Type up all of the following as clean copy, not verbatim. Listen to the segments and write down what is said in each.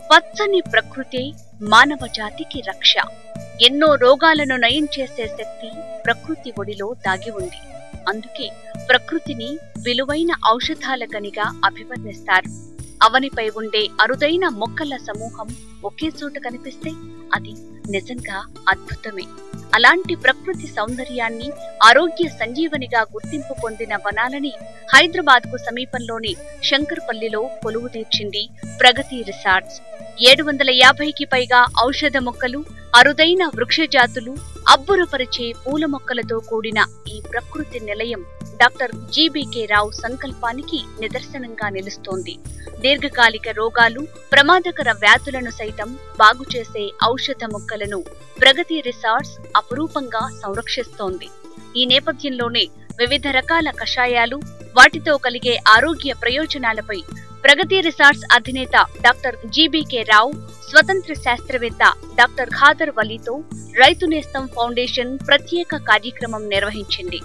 పచ్చని ప్రకృతి మానవ జాతికి రక్ష. ఎన్నో రోగాలను నయం చేసే శక్తి ప్రకృతి ఒడిలో దాగి ఉంది. అందుకే ప్రకృతిని విలువైన ఔషధాల గనిగా అభివర్ణిస్తారు. అవనిపై ఉండే అరుదైన మొక్కల సమూహం ఒకే చోట కనిపిస్తే అది నిజంగా అద్భుతమే. అలాంటి ప్రకృతి సౌందర్యాన్ని ఆరోగ్య సంజీవనిగా గుర్తింపు పొందిన వనాలని హైదరాబాద్ కు సమీపంలోని శంకర్పల్లిలో కొలువు తీర్చింది ప్రగతి రిసార్ట్స్. 750కి పైగా ఔషధ మొక్కలు, అరుదైన వృక్ష జాతులు, అబ్బురపరిచే పూల మొక్కలతో కూడిన ఈ ప్రకృతి నిలయం డాక్టర్ జీబీకే రావు సంకల్పానికి నిదర్శనంగా నిలుస్తోంది. దీర్ఘకాలిక రోగాలు, ప్రమాదకర వ్యాధులను సైతం బాగు చేసే ఔషధ మొక్కలను ప్రగతి రిసార్ట్స్ అపురూపంగా సంరక్షిస్తోంది. ఈ నేపథ్యంలోనే వివిధ రకాల కషాయాలు, వాటితో కలిగే ఆరోగ్య ప్రయోజనాలపై ప్రగతి రిసార్ట్స్ అధినేత డాక్టర్ జీబీకే రావు, స్వతంత్ర శాస్త్రవేత్త డాక్టర్ ఖాదర్ వలీతో రైతు నేస్తం ఫౌండేషన్ ప్రత్యేక కార్యక్రమం నిర్వహించింది.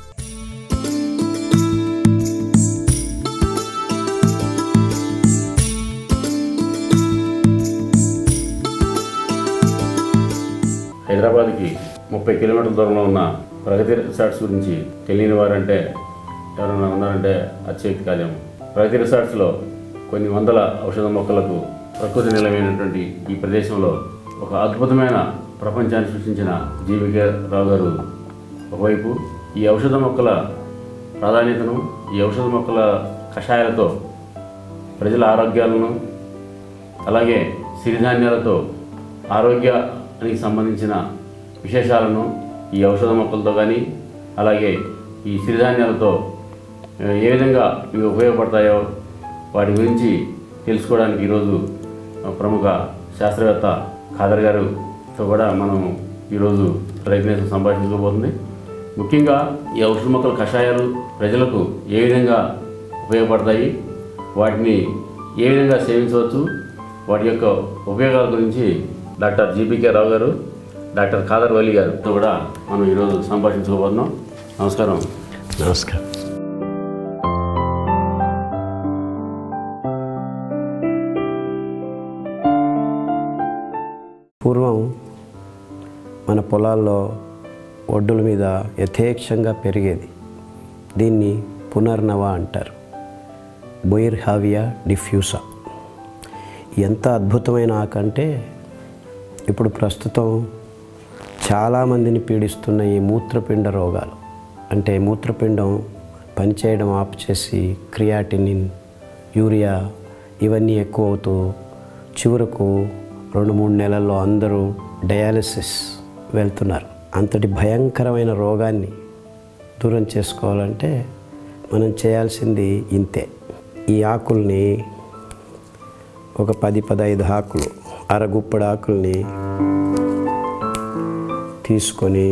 హైదరాబాద్కి 30 కిలోమీటర్ల దూరంలో ఉన్న ప్రగతి రిసార్ట్స్ గురించి తెలియని వారంటే ఎవరైనా ఉన్నారంటే అత్యక్తి కాదేమో. ప్రగతి రిసార్ట్స్లో కొన్ని వందల ఔషధ మొక్కలకు ప్రకృతి నిలయమైనటువంటి ఈ ప్రదేశంలో ఒక అద్భుతమైన ప్రపంచాన్ని సృష్టించిన జీబీకే రావు గారు ఒకవైపు ఈ ఔషధ మొక్కల ప్రాధాన్యతను, ఈ ఔషధ మొక్కల కషాయాలతో ప్రజల ఆరోగ్యాలను, అలాగే సిరిధాన్యాలతో ఆరోగ్యానికి సంబంధించిన విశేషాలను ఈ ఔషధ మొక్కలతో కానీ, అలాగే ఈ సిరిధాన్యాలతో ఏ విధంగా ఇవి ఉపయోగపడతాయో వాటి గురించి తెలుసుకోవడానికి ఈరోజు ప్రముఖ శాస్త్రవేత్త ఖాదర్ గారితో కూడా మనం ఈరోజు రైతు నేస్తం సంభాషించుకోబోతుంది. ముఖ్యంగా ఈ ఔషధ మొక్కల కషాయాలు ప్రజలకు ఏ విధంగా ఉపయోగపడతాయి, వాటిని ఏ విధంగా సేవించవచ్చు, వాటి యొక్క ఉపయోగాల గురించి డాక్టర్ జీబీకే రావు గారు, డాక్టర్ ఖాదర్ వలీ గారితో కూడా మనం ఈరోజు సంభాషించుకోబోతున్నాం. నమస్కారం. నమస్కారం. పూర్వం మన పొలాల్లో ఒడ్డుల మీద యథేక్షంగా పెరిగేది. దీన్ని పునర్నవ అంటారు. బొయిర్హావియా డిఫ్యూసా. ఎంత అద్భుతమైన ఆకంటే ఇప్పుడు ప్రస్తుతం చాలామందిని పీడిస్తున్న ఈ మూత్రపిండ రోగాలు, అంటే మూత్రపిండం పనిచేయడం ఆపు చేసి క్రియాటినిన్, యూరియా ఇవన్నీ ఎక్కువ అవుతూ చివరకు 2-3 నెలల్లో అందరూ డయాలిసిస్ వెళ్తున్నారు. అంతటి భయంకరమైన రోగాన్ని దూరం చేసుకోవాలంటే మనం చేయాల్సింది ఇంతే. ఈ ఆకుల్ని ఒక 10-15 ఆకులు, అరగుప్పడి ఆకుల్ని తీసుకొని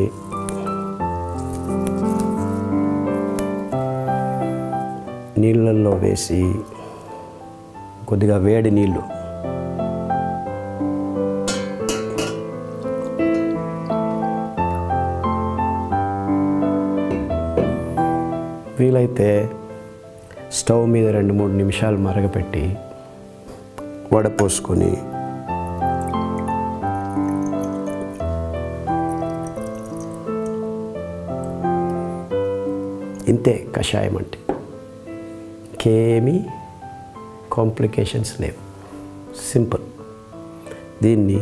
నీళ్ళల్లో వేసి కొద్దిగా వేడి నీళ్ళు వీలైతే స్టవ్ మీద 2-3 నిమిషాలు మరగపెట్టి వడపోసుకొని ఇంతే కషాయం అంటే. ఇంకేమీ కాంప్లికేషన్స్ లేవు, సింపుల్. దీన్ని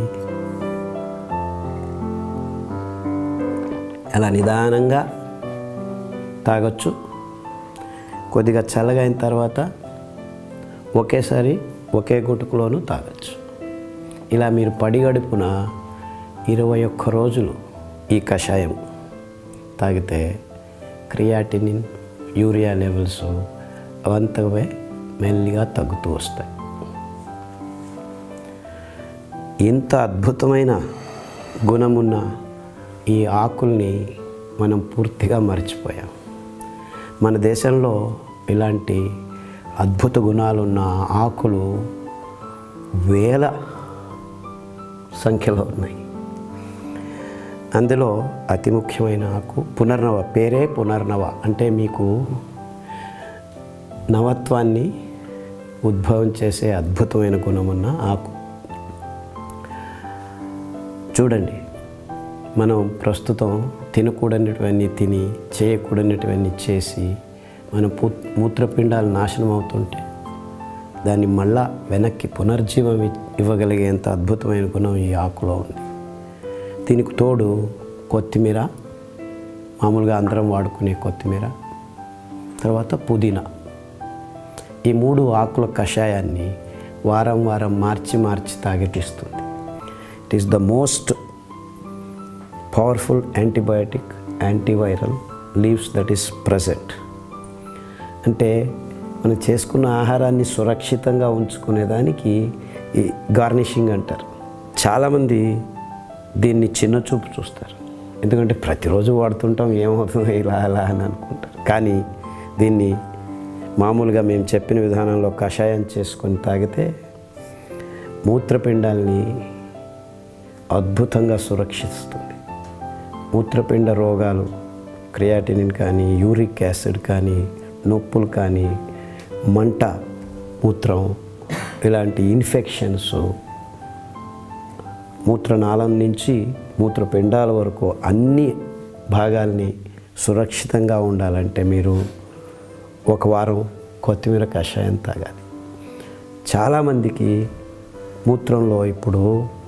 అలా నిదానంగా తాగొచ్చు. కొద్దిగా చల్లగైన తర్వాత ఒకేసారి ఒకే గుటుకులోనూ తాగొచ్చు. ఇలా మీరు పడిగడుపున 21 రోజులు ఈ కషాయం తాగితే క్రియాటినిన్, యూరియా లెవెల్స్ అవంతవే మెల్లిగా తగ్గుతూ వస్తాయి. ఇంత అద్భుతమైన గుణమున్న ఈ ఆకుల్ని మనం పూర్తిగా మర్చిపోయాం. మన దేశంలో ఇలాంటి అద్భుత గుణాలున్న ఆకులు వేల సంఖ్యలో ఉన్నాయి. అందులో అతి ముఖ్యమైన ఆకు పునర్నవ. పేరే పునర్నవ అంటే మీకు నవత్వాన్ని ఉద్భవం చేసే అద్భుతమైన గుణమున్న ఆకు. చూడండి, మనం ప్రస్తుతం తినకూడనిటివన్నీ తిని చేయకూడనిటివన్నీ చేసి మన మూత్రపిండాలు నాశనం అవుతుంటే దాన్ని మళ్ళా వెనక్కి పునర్జీవం ఇవ్వగలిగేంత అద్భుతమైన గుణం ఈ ఆకులో ఉంది. దీనికి తోడు కొత్తిమీర, మామూలుగా అందరం వాడుకునే కొత్తిమీర, తర్వాత పుదీనా, ఈ 3 ఆకుల కషాయాన్ని వారం వారం మార్చి తాగిపిస్తుంది. It is the most powerful antibiotic, antiviral leaves that is present. అంటే మనం చేసుకున్న ఆహారాన్ని సురక్షితంగా ఉంచుకునేదానికి ఈ గార్నిషింగ్ అంటారు. చాలామంది దీన్ని చిన్న చూపు చూస్తారు, ఎందుకంటే ప్రతిరోజు వాడుతుంటాం, ఏమవుతుందో ఇలా అలా అని అనుకుంటారు. కానీ దీన్ని మామూలుగా మేము చెప్పిన విధానంలో కషాయం చేసుకొని తాగితే మూత్రపిండాల్ని అద్భుతంగా సురక్షిస్తుంది. మూత్రపిండ రోగాలు, క్రియాటినిన్ కానీ, యూరిక్ యాసిడ్ కానీ, నొప్పులు కానీ, మంట, మూత్రం, ఇలాంటి ఇన్ఫెక్షన్స్, మూత్రనాళం నుంచి మూత్రపిండాల వరకు అన్ని భాగాల్ని సురక్షితంగా ఉండాలంటే మీరు 1 వారం కొత్తిమీర కషాయం తాగాలి. చాలామందికి మూత్రంలో ఇప్పుడు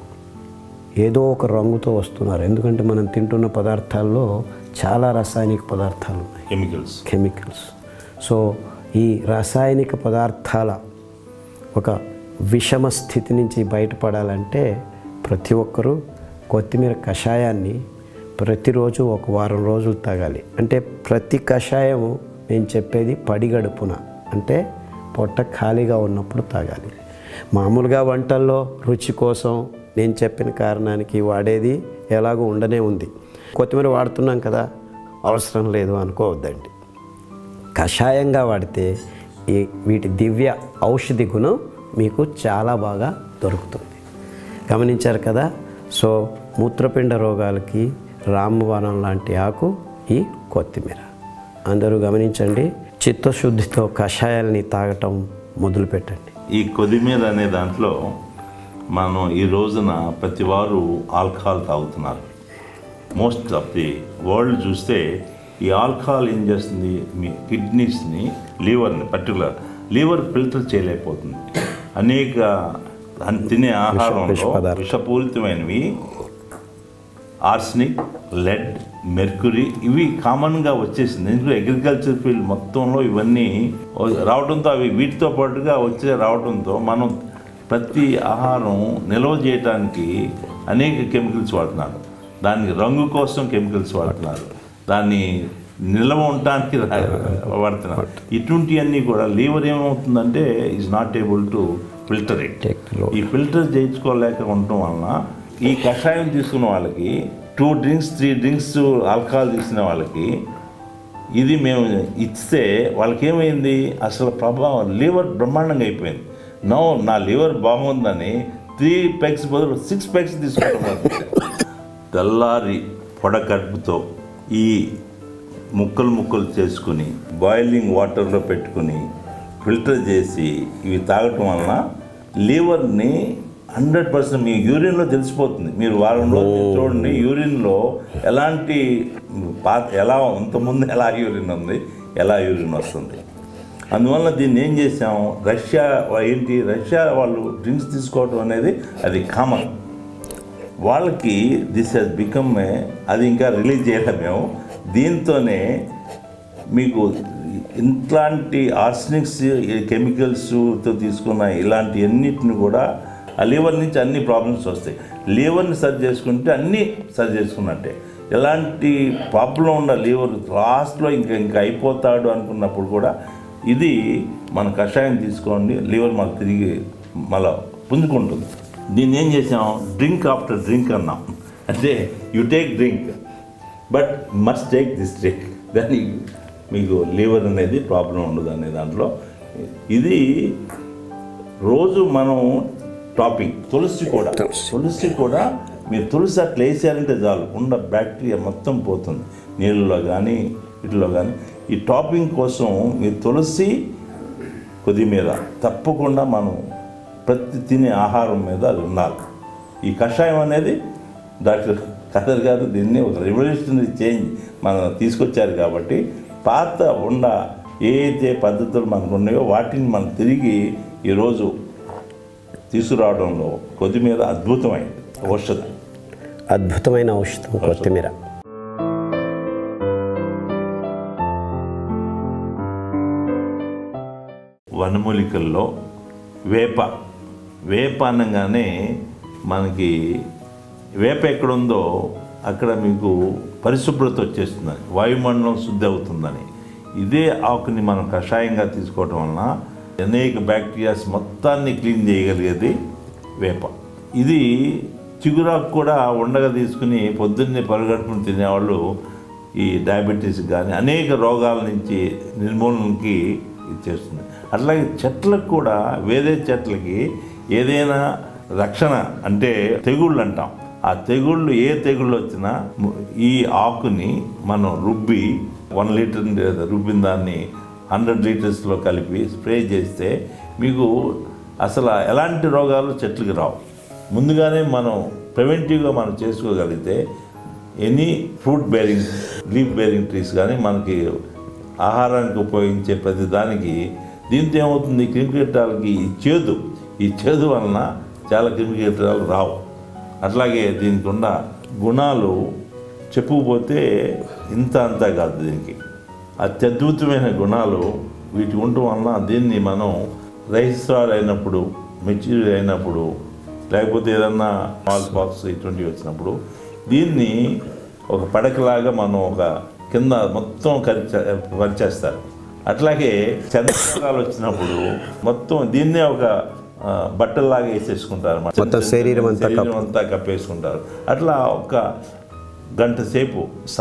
ఏదో ఒక రంగుతో వస్తున్నారు, ఎందుకంటే మనం తింటున్న పదార్థాల్లో చాలా రసాయనిక పదార్థాలు ఉన్నాయి, కెమికల్స్. సో ఈ రాసాయనిక పదార్థాల ఒక విషమ స్థితి నుంచి బయటపడాలంటే ప్రతి ఒక్కరూ కొత్తిమీర కషాయాన్ని ప్రతిరోజు 1 వారం రోజులు తాగాలి. అంటే ప్రతి కషాయము నేను చెప్పేది పడిగడుపున, అంటే పొట్ట ఖాళీగా ఉన్నప్పుడు తాగాలి. మామూలుగా వంటల్లో రుచి కోసం నేను చెప్పిన కారణానికి వాడేది ఎలాగో ఉండనే ఉంది. కొత్తిమీర వాడుతున్నాం కదా, అవసరం లేదు అనుకోవద్దండి. కషాయంగా వాడితే వీటి దివ్య ఔషధి గుణం మీకు చాలా బాగా దొరుకుతుంది. గమనించారు కదా. సో మూత్రపిండ రోగాలకి రామబాణం లాంటి ఆకు ఈ కొత్తిమీర. అందరూ గమనించండి, చిత్తశుద్ధితో కషాయాల్ని తాగటం మొదలుపెట్టండి. ఈ కొత్తిమీర అనే దాంట్లో మనం ఈ రోజున ప్రతి వారు ఆల్కహాల్ తాగుతున్నారు. మోస్ట్ ఆఫ్ ది వరల్డ్ చూస్తే ఈ ఆల్కహాల్ ఏం చేస్తుంది, మీ కిడ్నీస్ని, లివర్ని, పర్టికులర్ లివర్ ఫిల్టర్ చేయలేకపోతుంది. అనేక తినే ఆహారంలో విషపూరితమైనవి ఆర్సనిక్, లెడ్, మెర్క్యూరీ ఇవి కామన్గా వచ్చేసింది. ఎందుకంటే అగ్రికల్చర్ ఫీల్డ్ మొత్తంలో ఇవన్నీ రావడంతో అవి వీటితో పాటుగా రావడంతో మనం ప్రతి ఆహారం నిల్వ చేయడానికి అనేక కెమికల్స్ వాడుతున్నారు. దానికి రంగు కోసం కెమికల్స్ వాడుతున్నారు, దాన్ని నిల్వ ఉండటానికి వాడుతున్నారు. ఇటువంటివన్నీ కూడా లీవర్ ఏమవుతుందంటే is not able to filter it. ఈ ఫిల్టర్ చేయించుకోలేక ఉండటం వలన ఈ కషాయం తీసుకున్న వాళ్ళకి 2 డ్రింక్స్ 3 డ్రింక్స్ ఆల్కహాల్ తీసుకున్న వాళ్ళకి ఇది మేము ఇస్తే వాళ్ళకి ఏమైంది, అసలు ప్రభావం లివర్ బ్రహ్మాండంగా అయిపోయింది. నా లివర్ బాగుందని 3 పెగ్స్ బదులు 6 పెగ్స్ తీసుకోవడం. తెల్లారి పొడకడుపుతో ఈ ముక్కలు చేసుకుని బాయిలింగ్ వాటర్లో పెట్టుకుని ఫిల్టర్ చేసి ఇవి తాగటం వలన లివర్ని 100% మీ యూరిన్లో తెలిసిపోతుంది. మీరు వారంలో చూడండి, యూరిన్లో ఎలాంటి ఎలా అంతకుముందు ఎలా యూరిన్ ఉంది, ఎలా యూరిన్ వస్తుంది. అందువల్ల దీన్ని ఏం చేసాం, రష్యా వాళ్ళు డ్రింక్స్ తీసుకోవడం అనేది అది కామన్. వాళ్ళకి దిస్ హెస్ బికమ్ అది ఇంకా రిలీజ్ చేయలేము మేము. దీంతోనే మీకు ఇట్లాంటి ఆర్సనిక్స్ కెమికల్స్తో తీసుకున్న ఇలాంటి అన్నిటిని కూడా ఆ లివర్ నుంచి అన్ని ప్రాబ్లమ్స్ వస్తాయి. లివర్ని సరి చేసుకుంటే అన్నీ సరి చేసుకున్నట్టే. ఎలాంటి ప్రాబ్లం ఉన్న లివర్ లాస్ట్లో ఇంకా అయిపోతాడు అనుకున్నప్పుడు కూడా ఇది మన కషాయం తీసుకోండి, లివర్ మనకు తిరిగి మళ్ళీ పుంజుకుంటుంది. దీన్ని ఏం చేసాం, డ్రింక్ ఆఫ్టర్ డ్రింక్ అన్నాం. అంటే you take drink but must take this drink, దాన్ని మీకు లివర్ అనేది ప్రాబ్లం ఉండదు అనే దాంట్లో ఇది రోజు మనం టాపింగ్. తులసి కూడా మీరు తులసి అట్లా వేసారంటే చాలు, ఉన్న బ్యాక్టీరియా మొత్తం పోతుంది నీళ్ళలో కానీ వీటిలో కానీ. ఈ టాపింగ్ కోసం మీరు తులసి, కొద్దిమీర తప్పకుండా మనం ప్రతి తినే ఆహారం మీద అది ఉండాలి. ఈ కషాయం అనేది డాక్టర్ ఖదర్ గారు దీన్ని ఒక రెవల్యూషనరీ చేంజ్ మనం తీసుకొచ్చారు. కాబట్టి పాత ఏ అయితే పద్ధతులు మనకు ఉన్నాయో వాటిని మనం తిరిగి ఈరోజు తీసుకురావడంలో కొత్తిమీర అద్భుతమైంది ఔషధం. అద్భుతమైన ఔషధం కొత్తిమీర. వనమూలికల్లో వేప అనగానే మనకి వేప ఎక్కడుందో అక్కడ మీకు పరిశుభ్రత వచ్చేస్తుందని, వాయుమండలం శుద్ధి అవుతుందని. ఇదే ఆకుని మనం కషాయంగా తీసుకోవటం వలన అనేక బ్యాక్టీరియాస్ మొత్తాన్ని క్లీన్ చేయగలిగేది వేప. ఇది చిగురాకు కూడా ఉండగా తీసుకుని పొద్దున్నే పరుగడుపుని తినేవాళ్ళు ఈ డయాబెటీస్ కానీ అనేక రోగాల నుంచి నిర్మూలనకి ఇచ్చేస్తుంది. అట్లాగే చెట్లకు కూడా వేరే చెట్లకి ఏదైనా రక్షణ అంటే తెగుళ్ళు అంటాం. ఆ తెగుళ్ళు ఏ తెగుళ్ళు వచ్చినా ఈ ఆకుని మనం రుబ్బి 1 లీటర్ రుబ్బిన దాన్ని 100 లీటర్స్లో కలిపి స్ప్రే చేస్తే మీకు అసలు ఎలాంటి రోగాలు చెట్లకి రావు. ముందుగానే మనం ప్రివెంటివ్గా మనం చేసుకోగలిగితే any fruit bearing leaf bearing trees కానీ మనకి ఆహారానికి ఉపయోగించే ప్రతి దానికి దీంతో ఏమవుతుంది, క్రిమికీటాలకి ఈ చేదు వలన చాలా క్రిమికీటాలు రావు. అట్లాగే దీనికి ఉన్న గుణాలు చెప్పుకుపోతే అంతా కాదు. దీనికి అత్యద్భుతమైన గుణాలు వీటి ఉండటం వలన దీన్ని మనం రైస్రాల్ అయినప్పుడు, మెచ్యూర్ అయినప్పుడు, లేకపోతే ఏదన్నా స్మాల్ పాక్స్ ఇటువంటివి వచ్చినప్పుడు దీన్ని ఒక పడకలాగా మనం ఒక కింద మొత్తం పరిచేస్తారు. అట్లాగే చర్మరోగాలు వచ్చినప్పుడు మొత్తం దీన్నే ఒక బట్టల్లాగా వేసేసుకుంటారు, శరీరం అంతా కప్పేసుకుంటారు. అట్లా ఒక గంట సేపు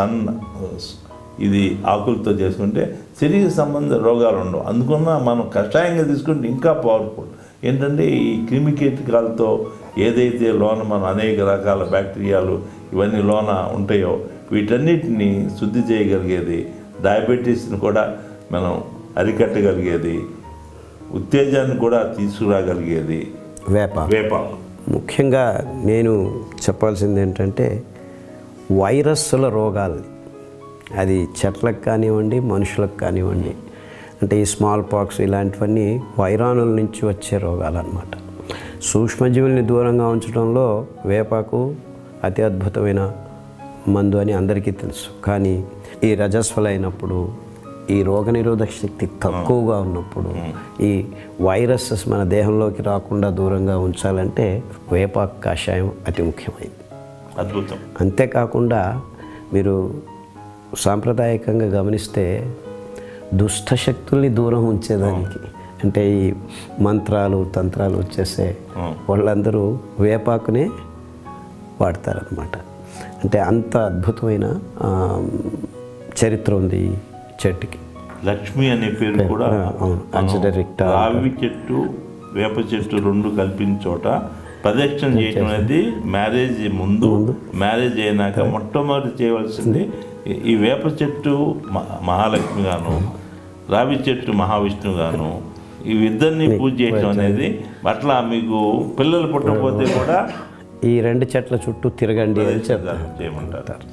ఇది ఆకులతో చేసుకుంటే శరీర సంబంధ రోగాలు ఉండవు. అందుకున్న మనం కషాయంగా తీసుకుంటే ఇంకా పవర్ఫుల్. ఏంటంటే ఈ క్రిమికీటకాలతో ఏదైతే లోన మనం అనేక రకాల బ్యాక్టీరియాలు ఇవన్నీ లోన ఉంటాయో వీటన్నిటిని శుద్ధి చేయగలిగేది, డయాబెటీస్ని కూడా మనం అరికట్టగలిగేది, ఉత్తేజాన్ని కూడా తీసుకురాగలిగేది వేప. ముఖ్యంగా నేను చెప్పాల్సింది ఏంటంటే వైరస్ల రోగాలు, అది చెట్లకు కానివ్వండి మనుషులకు కానివ్వండి, అంటే ఈ స్మాల్ పాక్స్ ఇలాంటివన్నీ వైరాణుల నుంచి వచ్చే రోగాలు అన్నమాట. సూక్ష్మజీవుల్ని దూరంగా ఉంచడంలో వేపాకు అతి అద్భుతమైన మందు అని అందరికీ తెలుసు. కానీ ఈ రజస్వలైనప్పుడు, ఈ రోగనిరోధక శక్తి తక్కువగా ఉన్నప్పుడు, ఈ వైరసెస్ మన దేహంలోకి రాకుండా దూరంగా ఉంచాలంటే వేపాకు కషాయం అతి ముఖ్యమైనది. అద్భుతం. అంతేకాకుండా మీరు సాంప్రదాయకంగా గమనిస్తే దుష్టశక్తుల్ని దూరం ఉంచేదానికి, అంటే ఈ మంత్రాలు తంత్రాలు వచ్చేసే వాళ్ళందరూ వేపాకునే వాడతారనమాట. అంటే అంత అద్భుతమైన చరిత్ర ఉంది ఈ చెట్టుకి. లక్ష్మి అనే పేరు కూడా రావి చెట్టు వేప చెట్టు రెండు కలిపిన చోట ప్రదక్షిణ చేయడం అనేది మ్యారేజ్ ముందు, మ్యారేజ్ అయినాక మొట్టమొదటి చేయవలసింది ఈ వేప చెట్టు మహాలక్ష్మి గాను, రావి చెట్టు మహావిష్ణువు గాను, ఇవిద్దరిని పూజ చేయడం అనేది. అట్లా మీకు పిల్లలు పుట్టకపోతే కూడా ఈ 2 చెట్ల చుట్టూ తిరగండి అని చెప్తారు, చేయమంటారు.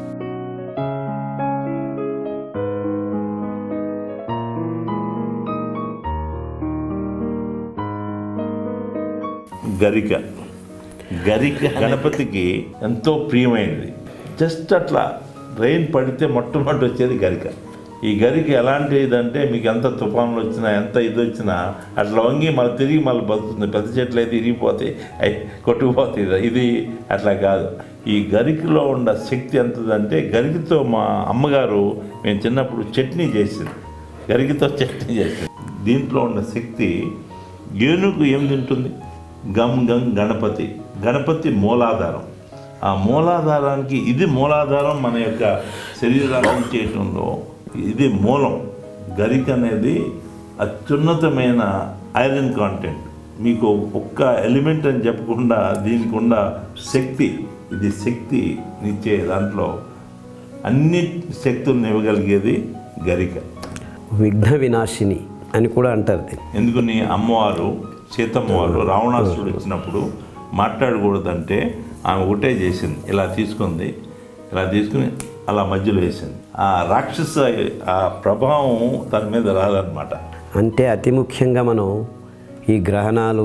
గరిక గణపతికి ఎంతో ప్రియమైనది. జస్ట్ అట్లా రెయిన్ పడితే మొట్టమొదటి వచ్చేది గరిక. ఈ గరిక ఎలాంటిదంటే మీకు ఎంత తుఫాన్లు వచ్చినా ఎంత ఇది వచ్చినా అట్లా వంగి మళ్ళీ తిరిగి మళ్ళీ బతుకుతుంది. ప్రతి చెట్లు అయితే ఇరిగిపోతాయి, అవి కొట్టుకుపోతాయి. ఇది అట్లా కాదు. ఈ గరికలో ఉన్న శక్తి ఎంతదంటే, గరికతో మా అమ్మగారు మేము చిన్నప్పుడు చట్నీ చేసింది, గరికతో చట్నీ చేసింది. దీంట్లో ఉన్న శక్తి ఏనుగు ఏం తింటుంది? గం గణపతి. గణపతి మూలాధారం. ఆ మూలాధారానికి ఇది మూలాధారం. మన యొక్క శరీరాన్ని చేయటంలో ఇది మూలం. గరిక అనేది అత్యున్నతమైన ఐరన్ కాంటెంట్. మీకు ఒక్క ఎలిమెంట్ అని చెప్పకుండా దీనికి ఉన్న శక్తి, ఇది శక్తినిచ్చే దాంట్లో అన్ని శక్తులను ఇవ్వగలిగేది గరిక. విఘ్న వినాశిని అని కూడా అంటారు. ఎందుకని అమ్మవారు సీతమ్మవారు రావణాసురుడు వచ్చినప్పుడు మాట్లాడకూడదంటే ఆమె ఒకటే చేసింది, ఇలా తీసుకుంది, ఇలా తీసుకుని అలా మధ్యలో వేసింది. ఆ రాక్షస ఆ ప్రభావం తన మీద రాదనమాట. అంటే అతి ముఖ్యంగా మనం ఈ గ్రహణాలు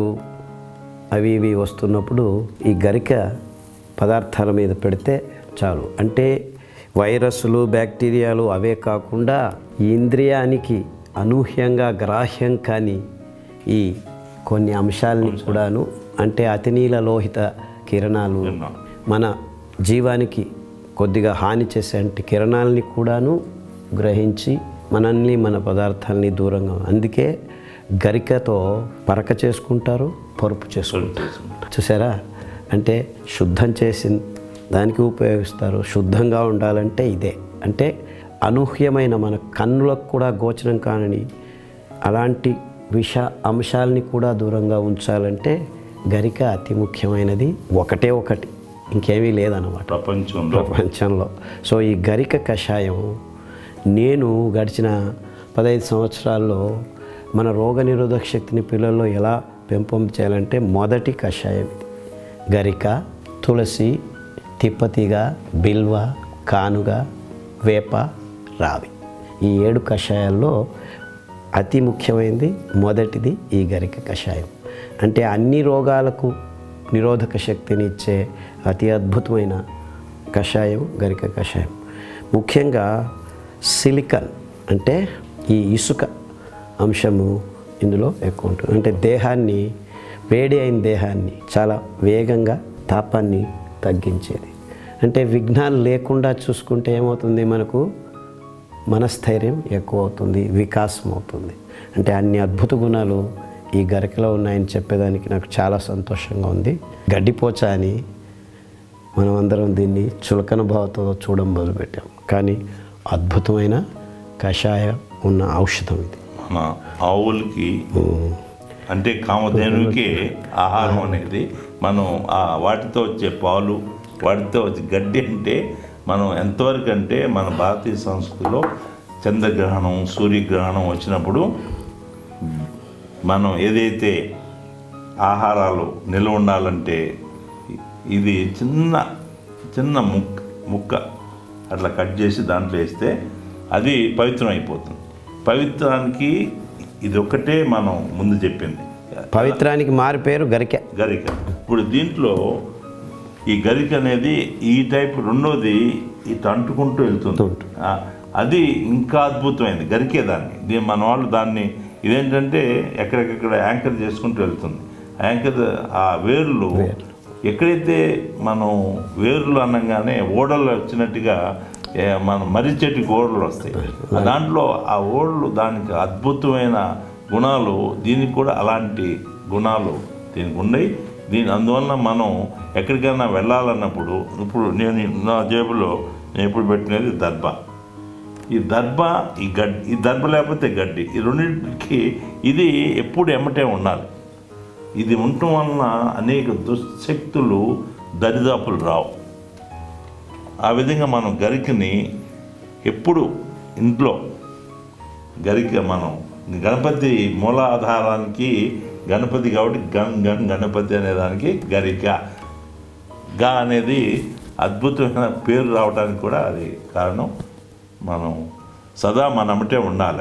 అవి ఇవి వస్తున్నప్పుడు ఈ గరిక పదార్థాల మీద పెడితే చాలు. అంటే వైరస్లు బ్యాక్టీరియాలు అవే కాకుండా ఈ ఇంద్రియానికి అనూహ్యంగా గ్రాహ్యం కాని ఈ కొన్ని అంశాలని కూడాను, అంటే అతినీల లోహిత కిరణాలు, మన జీవానికి కొద్దిగా హాని చేసేంటి కిరణాలని కూడాను గ్రహించి మనల్ని మన పదార్థాలని దూరంగా, అందుకే గరికతో పరక చేసుకుంటారు, పరుపు చేసుకుంటారు. చూసారా, అంటే శుద్ధం చేసి దానికి ఉపయోగిస్తారు. శుద్ధంగా ఉండాలంటే ఇదే, అంటే అనూహ్యమైన మన కన్నులకు కూడా గోచరం కాని అలాంటి విష అంశాలని కూడా దూరంగా ఉంచాలంటే గరిక అతి ముఖ్యమైనది. ఒకటే ఒకటి, ఇంకేమీ లేదన్నమాట ప్రపంచంలో. సో ఈ గరిక కషాయం నేను గడిచిన 15 సంవత్సరాల్లో మన రోగనిరోధక శక్తిని పిల్లల్లో ఎలా పెంపొందించాలంటే మొదటి కషాయం ఇది. గరిక, తులసి, తిప్పతీగ, బిల్వ, కానుగ, వేప, రావి, ఈ 7 కషాయాల్లో అతి ముఖ్యమైనది మొదటిది ఈ గరిక కషాయం. అంటే అన్ని రోగాలకు నిరోధక శక్తిని ఇచ్చే అతి అద్భుతమైన కషాయం గరిక కషాయం. ముఖ్యంగా సిలికాన్ అంటే ఈ ఇసుక అంశము ఇందులో ఎక్కువ ఉంటుంది. అంటే దేహాన్ని, వేడి అయిన దేహాన్ని చాలా వేగంగా తాపాన్ని తగ్గించేది. అంటే విఘ్నాలు లేకుండా చూసుకుంటే ఏమవుతుంది, మనకు మనస్థైర్యం ఎక్కువ అవుతుంది, వికాసం అవుతుంది. అంటే అన్ని అద్భుత గుణాలు ఈ గరికలో ఉన్నాయని చెప్పేదానికి నాకు చాలా సంతోషంగా ఉంది. గడ్డిపోచ అని మనం అందరం దీన్ని చులకన భావంతో చూడడం మొదలుపెట్టాం, కానీ అద్భుతమైన కషాయం ఉన్న ఔషధం ఇది. మన ఆవులకి అంటే కామధేనువుకి ఆహారం అనేది మనం వాటితో వచ్చే పాలు, వాటితో వచ్చే గడ్డి అంటే మనం ఎంతవరకు అంటే మన భారతీయ సంస్కృతిలో చంద్రగ్రహణం, సూర్యగ్రహణం వచ్చినప్పుడు మనం ఏదైతే ఆహారాలు నిల్వ ఉండాలంటే ఇది చిన్న చిన్న ముక్క అట్లా కట్ చేసి దాంట్లో వేస్తే అది పవిత్రం అయిపోతుంది. పవిత్రానికి ఇది ఒక్కటే మనం ముందు చెప్పింది. పవిత్రానికి మారు పేరు గరిక. ఇప్పుడు దీంట్లో ఈ గరిక అనేది ఈ టైప్, రెండోది ఇటు అంటుకుంటూ వెళ్తుంది. అది ఇంకా అద్భుతమైంది గరికే. దీన్ని మన వాళ్ళు దాన్ని ఇదేంటంటే ఎక్కడెక్కడ యాంకర్ చేసుకుంటూ వెళ్తుంది. యాంకర్ ఆ వేర్లు ఎక్కడైతే మనం వేర్లు అనగానే ఓడలు వచ్చినట్టుగా మన మర్రి చెట్టు ఓడలు వస్తాయి. దాంట్లో ఆ ఓడలు దానికి అద్భుతమైన గుణాలు, దీనికి కూడా అలాంటి గుణాలు దీనికి ఉన్నాయి. అందువలన మనం ఎక్కడికైనా వెళ్ళాలన్నప్పుడు, ఇప్పుడు నేను నా జేబులో నేను ఎప్పుడు పెట్టినది దర్భ. ఈ దర్భ, ఈ గడ్డి, ఈ దర్భ లేకపోతే గడ్డి, ఈ రెండింటికి ఇది ఎప్పుడు ఎమ్మటే ఉండాలి. ఇది ఉండటం వలన అనేక దుశ్శక్తులు దరిదాపులు రావు. ఆ విధంగా మనం గరికని ఎప్పుడు ఇంట్లో గరిక, మనం గణపతి మూలాధారానికి గణపతి కాబట్టి గణపతి అనేదానికి గరిక గా అనేది అద్భుతమైన పేరు రావడానికి కూడా అది కారణం. మనం సదా మనమటే ఉండాలి.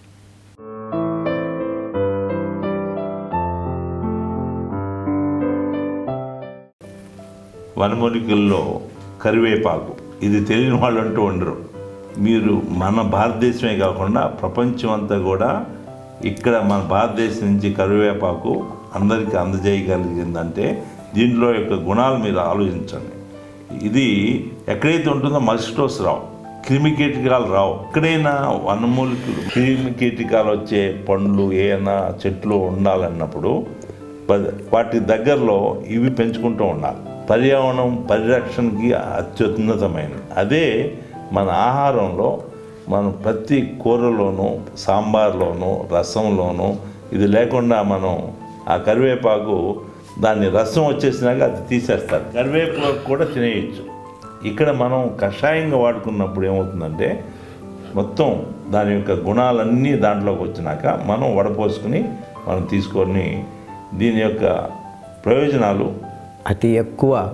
వనమూలికల్లో కరివేపాకు, ఇది తెలియని వాళ్ళు అంటూ ఉండరు. మీరు మన భారతదేశమే కాకుండా ప్రపంచం అంతా కూడా ఇక్కడ మన భారతదేశం నుంచి కరివేపాకు అందరికీ అందజేయగలిగిందంటే దీంట్లో యొక్క గుణాలు మీరు ఆలోచించండి. ఇది ఎక్కడైతే ఉంటుందో మస్కిటోస్ రావు, క్రిమికీటకాలు రావు. ఎక్కడైనా వనమూలికలు క్రిమికీటకాలు వచ్చే పండ్లు ఏమైనా చెట్లు ఉండాలన్నప్పుడు వాటి దగ్గరలో ఇవి పెంచుకుంటూ ఉండాలి. పర్యావరణం పరిరక్షణకి అత్యున్నతమైనది. అదే మన ఆహారంలో మనం ప్రతి కూరలోనూ, సాంబార్లోనూ, రసంలోనూ ఇది లేకుండా మనం ఆ కరివేపాకు దాన్ని రసం వచ్చేసినాక అది తీసేస్తారు. కరివేపాకు కూడా తినేయచ్చు. ఇక్కడ మనం కషాయంగా వాడుకున్నప్పుడు ఏమవుతుందంటే మొత్తం దాని యొక్క గుణాలన్నీ దాంట్లోకి వచ్చినాక మనం వడపోసుకుని మనం తీసుకొని దీని యొక్క ప్రయోజనాలు అతి ఎక్కువ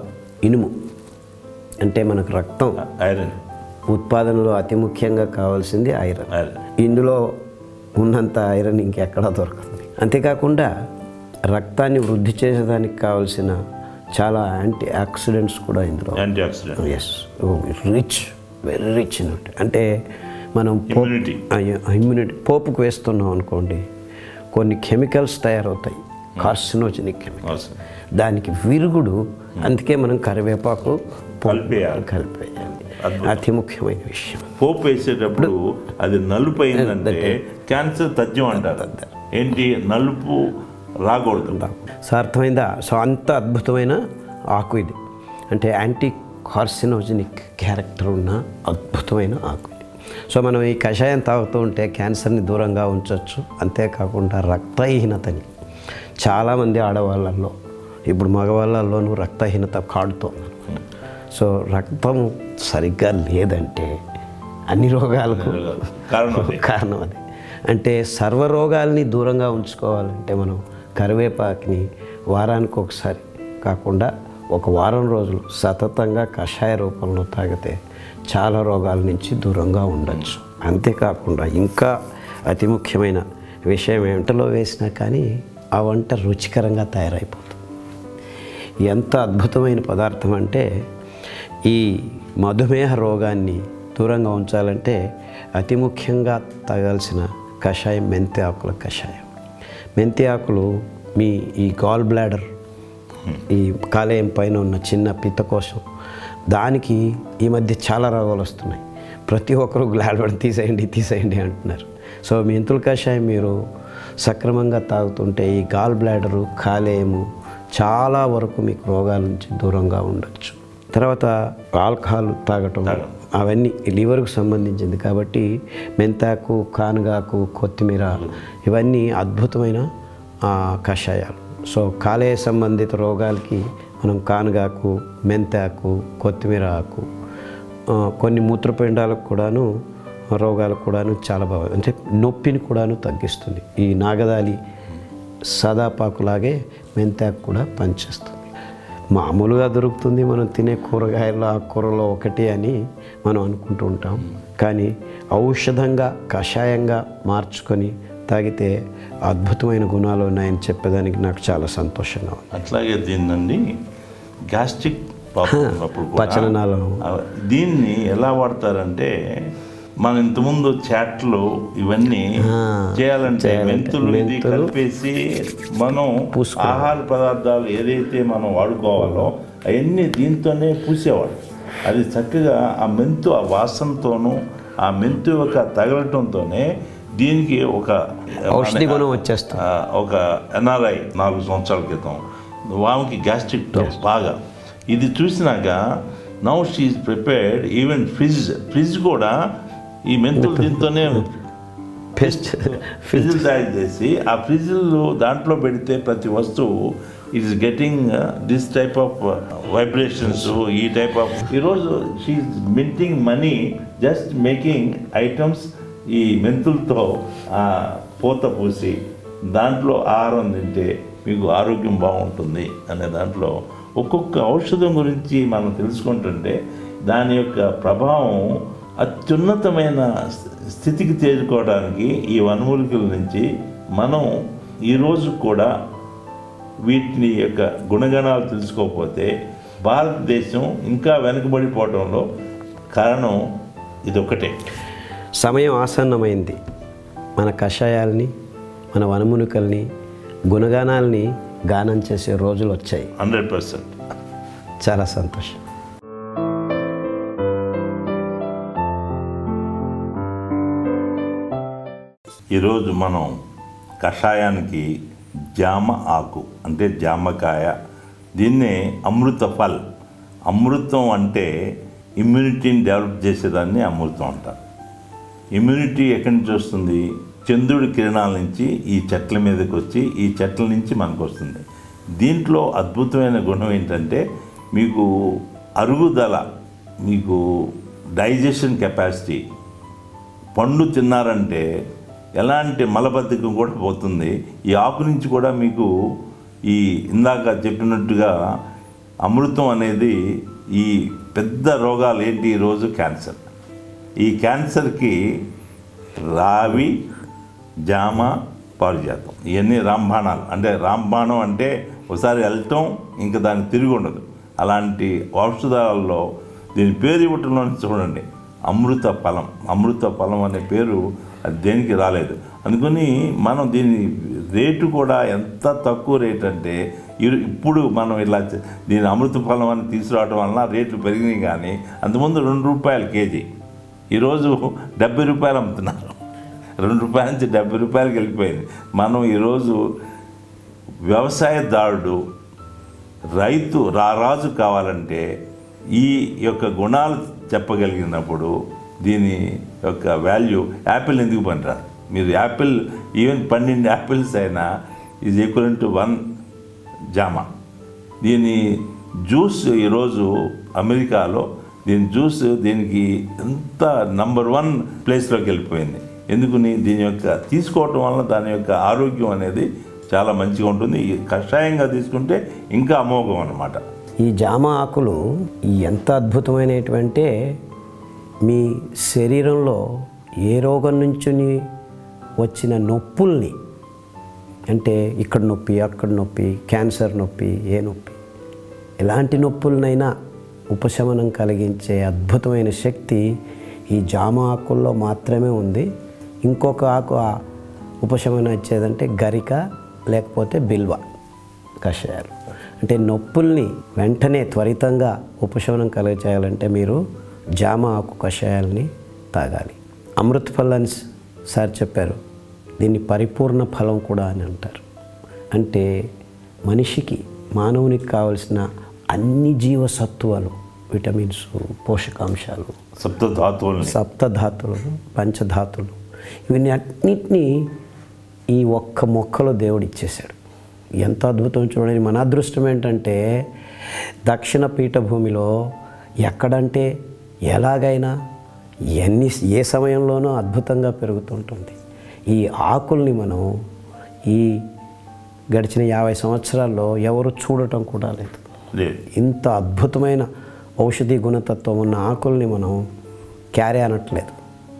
ఇనుము అంటే మనకు రక్తం ఐరన్ ఉత్పాదనలో అతి ముఖ్యంగా కావాల్సింది ఐరన్. ఇందులో ఉన్నంత ఐరన్ ఇంకెక్కడా దొరకదు. అంతేకాకుండా రక్తాన్ని వృద్ధి చేసేదానికి కావాల్సిన చాలా యాంటీ ఆక్సిడెంట్స్ కూడా ఇందులో. Yes, rich, very rich in. అంటే మనం ఇమ్యూనిటీ పోపుకు వేస్తున్నాం అనుకోండి, కొన్ని కెమికల్స్ తయారవుతాయి, కార్సినోజెనిక్ కెమికల్స్. దానికి విరుగుడు. అందుకే మనం కరివేపాకు కలిపేయాలి. అతి ముఖ్యమైన విషయం. పోపు వేసేటప్పుడు అది నలుపు అయిందంటే క్యాన్సర్ తథ్యం అంటారు. ఏంటి, నలుపు రాకూడదు. సో అర్థమైందా? సో అంత అద్భుతమైన ఆకు ఇది. అంటే యాంటీ కార్సినోజెనిక్ క్యారెక్టర్ ఉన్న అద్భుతమైన ఆకు ఇది. సో మనం ఈ కషాయం తాగుతూ ఉంటే క్యాన్సర్ని దూరంగా ఉంచవచ్చు. అంతేకాకుండా రక్తహీనతని చాలామంది ఆడవాళ్ళల్లో, ఇప్పుడు మగవాళ్ళల్లోనూ రక్తహీనత కాడుతోంది. సో రక్తం సరిగ్గా లేదంటే అన్ని రోగాలకు కారణం అది. అంటే సర్వరోగాల్ని దూరంగా ఉంచుకోవాలంటే మనం కరివేపాకుని వారానికి ఒకసారి కాకుండా ఒక వారం రోజులు సతతంగా కషాయ రూపంలో తాగితే చాలా రోగాల నుంచి దూరంగా ఉండొచ్చు. అంతేకాకుండా ఇంకా అతి ముఖ్యమైన విషయం, వంటలో వేసినా కానీ ఆ వంట రుచికరంగా తయారైపోతుంది. ఎంత అద్భుతమైన పదార్థం అంటే, ఈ మధుమేహ రోగాన్ని దూరంగా ఉంచాలంటే అతి ముఖ్యంగా తాగాల్సిన కషాయం మెంతి ఆకుల కషాయం. మెంతి ఆకులు మీ ఈ గాల్ బ్లాడర్, ఈ కాలేయం పైన ఉన్న చిన్న పిత్తకోశం, దానికి ఈ మధ్య చాలా రోగాలు వస్తున్నాయి. ప్రతి ఒక్కరూ గ్లాడ్బర్ తీసేయండి అంటున్నారు. సో మెంతుల కషాయం మీరు సక్రమంగా తాగుతుంటే ఈ గాల్ బ్లాడరు, కాలేయము చాలా వరకు మీకు రోగాల నుంచి దూరంగా ఉండొచ్చు. తర్వాత ఆల్కహాల్ తాగటం అవన్నీ లివర్కు సంబంధించింది కాబట్టి మెంతాకు, కానుగాకు, కొత్తిమీర ఇవన్నీ అద్భుతమైన కషాయాలు. సో కాలేయ సంబంధిత రోగాలకి మనం కానుగాకు, మెంతాకు, కొత్తిమీర ఆకు, కొన్ని మూత్రపిండాలకు కూడాను, రోగాలకు కూడాను చాలా బాగా, అంటే నొప్పిని కూడాను తగ్గిస్తుంది. ఈ నాగదాలి సదాపాకులాగే మెంతాకు కూడా పనిచేస్తుంది. మామూలుగా దొరుకుతుంది మనం తినే కూరగాయల ఆకుకూరలో ఒకటి అని మనం అనుకుంటూ ఉంటాం. కానీ ఔషధంగా కషాయంగా మార్చుకొని తాగితే అద్భుతమైన గుణాలు ఉన్నాయని చెప్పేదానికి నాకు చాలా సంతోషంగా ఉంది. అట్లాగే దీన్నండి గ్యాస్ట్రిక్ పచననాలు దీన్ని ఎలా వాడతారంటే, మనం ఇంతకుముందు చాట్లు ఇవన్నీ చేయాలంటే మెంతులు ఇది కలిపేసి మనం ఆహార పదార్థాలు ఏదైతే మనం వాడుకోవాలో అవన్నీ దీంతోనే పూసేవాడు. అది చక్కగా ఆ మెంతు ఆ వాసనతోనూ ఆ మెంతు యొక్క తగలటంతోనే దీనికి ఒక ఔషధి గుణం వచ్చేస్తుంది. ఒక ఎన్ఆర్ఐ 4 సంవత్సరాల క్రితం వామికి గ్యాస్ట్రిక్ బాగా ఇది చూసినాక now she is prepared. Even fridge కూడా ఈ మెంతులు దీంతోనే ఫ్రిడ్జ్లు తయారు చేసి ఆ ఫ్రిడ్జ్లు దాంట్లో పెడితే ప్రతి వస్తువు it is getting this type of vibrations. ఈ టైప్ ఆఫ్ ఈరోజు she is minting money just making items. ఈ మెంతులతో పూత పూసి దాంట్లో ఆహారం తింటే మీకు ఆరోగ్యం బాగుంటుంది అనే దాంట్లో ఒక్కొక్క ఔషధం గురించి మనం తెలుసుకుంటుంటే దాని యొక్క ప్రభావం అత్యున్నతమైన స్థితికి చేరుకోవడానికి ఈ వనమూలికల నుంచి మనం ఈరోజు కూడా వీటిని యొక్క గుణగణాలు తెలుసుకోకపోతే భారతదేశం ఇంకా వెనుకబడిపోవడంలో కారణం ఇదొక్కటే. సమయం ఆసన్నమైంది. మన కషాయాల్ని, మన వనమూలికల్ని, గుణగానాల్ని గానం చేసే రోజులు వచ్చాయి. 100%. చాలా సంతోషం. ఈరోజు మనం కషాయానికి జామ ఆకు అంటే జామకాయ, దీన్నే అమృత ఫల్. అమృతం అంటే ఇమ్యూనిటీని డెవలప్ చేసేదాన్ని అమృతం అంటారు. ఇమ్యూనిటీ ఎక్కడి నుంచి వస్తుంది? చంద్రుడి కిరణాల నుంచి ఈ చెట్ల మీదకి వచ్చి ఈ చెట్ల నుంచి మనకు వస్తుంది. దీంట్లో అద్భుతమైన గుణం ఏంటంటే మీకు అరుగుదల, మీకు డైజెషన్ కెపాసిటీ. పండు తిన్నారంటే ఎలాంటి మలబద్ధకం కూడా పోతుంది. ఈ ఆకు నుంచి కూడా మీకు ఈ ఇందాక చెప్పినట్టుగా అమృతం అనేది ఈ పెద్ద రోగాలు ఏంటి ఈరోజు క్యాన్సర్. ఈ క్యాన్సర్కి రావి, జామ, పారిజాతం ఇవన్నీ రాంబాణాలు. అంటే రాంబాణం అంటే ఒకసారి వెళ్ళటం ఇంకా దాన్ని తిరిగి ఉండదు. అలాంటి ఔషధాలలో దీని పేరు ఇవ్వటంలో చూడండి, అమృత ఫలం. అమృత ఫలం అనే పేరు అది దేనికి రాలేదు. అందుకని మనం దీని రేటు కూడా ఎంత తక్కువ రేట్ అంటే ఇప్పుడు మనం ఇలా దీని అమృత ఫలం అని తీసుకురావడం వలన రేట్లు పెరిగినాయి. కానీ అంతకుముందు ₹2 కేజీ, ఈరోజు ₹70 అమ్ముతున్నారు. ₹2 నుంచి ₹70 వెళ్ళిపోయింది. మనం ఈరోజు వ్యవసాయదారుడు, రైతు రారాజు కావాలంటే ఈ యొక్క గుణాలు చెప్పగలిగినప్పుడు దీని యొక్క వాల్యూ. యాపిల్ ఎందుకు పనిరాదు? మీరు యాపిల్ ఈవెన్ 12 యాపిల్స్ అయినా ఈజ్ ఈక్వల్ టు 1 జామ. దీని జ్యూస్ ఈరోజు అమెరికాలో దీని జ్యూస్ దీనికి ఎంత నంబర్ 1 ప్లేస్లోకి వెళ్ళిపోయింది. ఎందుకని? దీని యొక్క తీసుకోవటం వలన దాని యొక్క ఆరోగ్యం అనేది చాలా మంచిగా ఉంటుంది. ఈ కషాయంగా తీసుకుంటే ఇంకా అమోఘం అన్నమాట. ఈ జామ ఆకులు ఎంత అద్భుతమైనటువంటి మీ శరీరంలో ఏ రోగం నుంచి వచ్చిన నొప్పుల్ని, అంటే ఇక్కడ నొప్పి, అక్కడ నొప్పి, క్యాన్సర్ నొప్పి, ఏ నొప్పి, ఎలాంటి నొప్పులనైనా ఉపశమనం కలిగించే అద్భుతమైన శక్తి ఈ జామ ఆకుల్లో మాత్రమే ఉంది. ఇంకొక ఆకు ఉపశమనం ఇచ్చేదంటే గరిక లేకపోతే బిల్వ కషాయాలు. అంటే నొప్పుల్ని వెంటనే త్వరితంగా ఉపశమనం కలిగచేయాలంటే మీరు జామ ఆకు కషాయాలని తాగాలి. అమృత ఫలం అని సార్ చెప్పారు. దీన్ని పరిపూర్ణ ఫలం కూడా అని అంటారు. అంటే మనిషికి, మానవునికి కావలసిన అన్ని జీవసత్వాలు, విటమిన్స్, పోషకాంశాలు, సప్తధాతులు, పంచధాతులు, ఇవన్నీ అన్నిటినీ ఈ ఒక్క మొక్కలో దేవుడు ఇచ్చేశాడు. ఎంత అద్భుతం చూడండి. మన అదృష్టం ఏంటంటే దక్షిణ పీఠభూమిలో ఎక్కడంటే ఎలాగైనా ఏ సమయంలోనూ అద్భుతంగా పెరుగుతుంటుంది. ఈ ఆకుల్ని మనం ఈ గడిచిన 50 సంవత్సరాల్లో ఎవరు చూడటం కూడా లేదు. ఇంత అద్భుతమైన ఔషధి గుణతత్వం ఉన్న ఆకుల్ని మనం క్యారీ అనట్లేదు.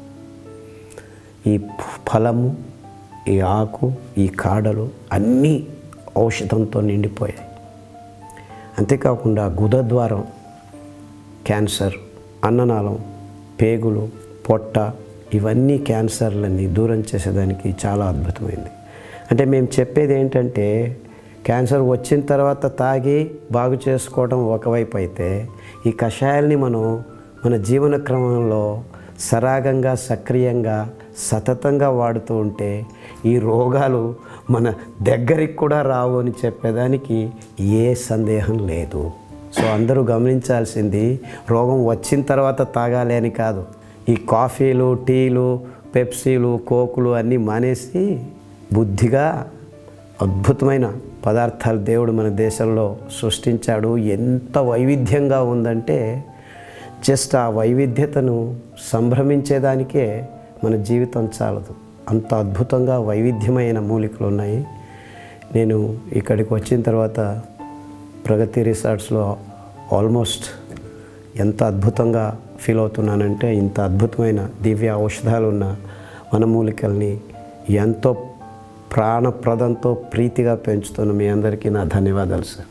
ఈ ఫలము, ఈ ఆకు, ఈ కాడలు అన్నీ ఔషధంతో నిండిపోయాయి. అంతేకాకుండా గుదద్వారం క్యాన్సర్, అన్ననాళం, పేగులు, పొట్ట, ఇవన్నీ క్యాన్సర్లన్నీ దూరం చేసేదానికి చాలా అద్భుతమైంది. అంటే మేము చెప్పేది ఏంటంటే క్యాన్సర్ వచ్చిన తర్వాత తాగి బాగు చేసుకోవడం ఒకవైపు అయితే, ఈ కషాయాల్ని మనం మన జీవన క్రమంలో సరాగంగా, సక్రియంగా, సతతంగా వాడుతూ ఉంటే ఈ రోగాలు మన దగ్గరికి కూడా రావు అని చెప్పేదానికి ఏ సందేహం లేదు. సో అందరూ గమనించాల్సింది రోగం వచ్చిన తర్వాత తాగాలి అని కాదు. ఈ కాఫీలు, టీలు, పెప్సీలు, కోకులు అన్నీ మానేసి బుద్ధిగా అద్భుతమైన పదార్థాలు దేవుడు మన దేశంలో సృష్టించాడు. ఎంత వైవిధ్యంగా ఉందంటే జస్ట్ ఆ వైవిధ్యతను సంభ్రమించేదానికే మన జీవితం చాలదు. అంత అద్భుతంగా వైవిధ్యమైన మూలికలు ఉన్నాయి. నేను ఇక్కడికి వచ్చిన తర్వాత ప్రగతి రిసార్ట్స్లో ఆల్మోస్ట్ ఎంత అద్భుతంగా ఫీల్ అవుతున్నానంటే, ఇంత అద్భుతమైన దివ్య ఔషధాలు ఉన్న వనమూలికల్ని ఎంతో ప్రాణప్రదంతో ప్రీతిగా పెంచుతున్న మీ అందరికీ నా ధన్యవాదాలు సార్.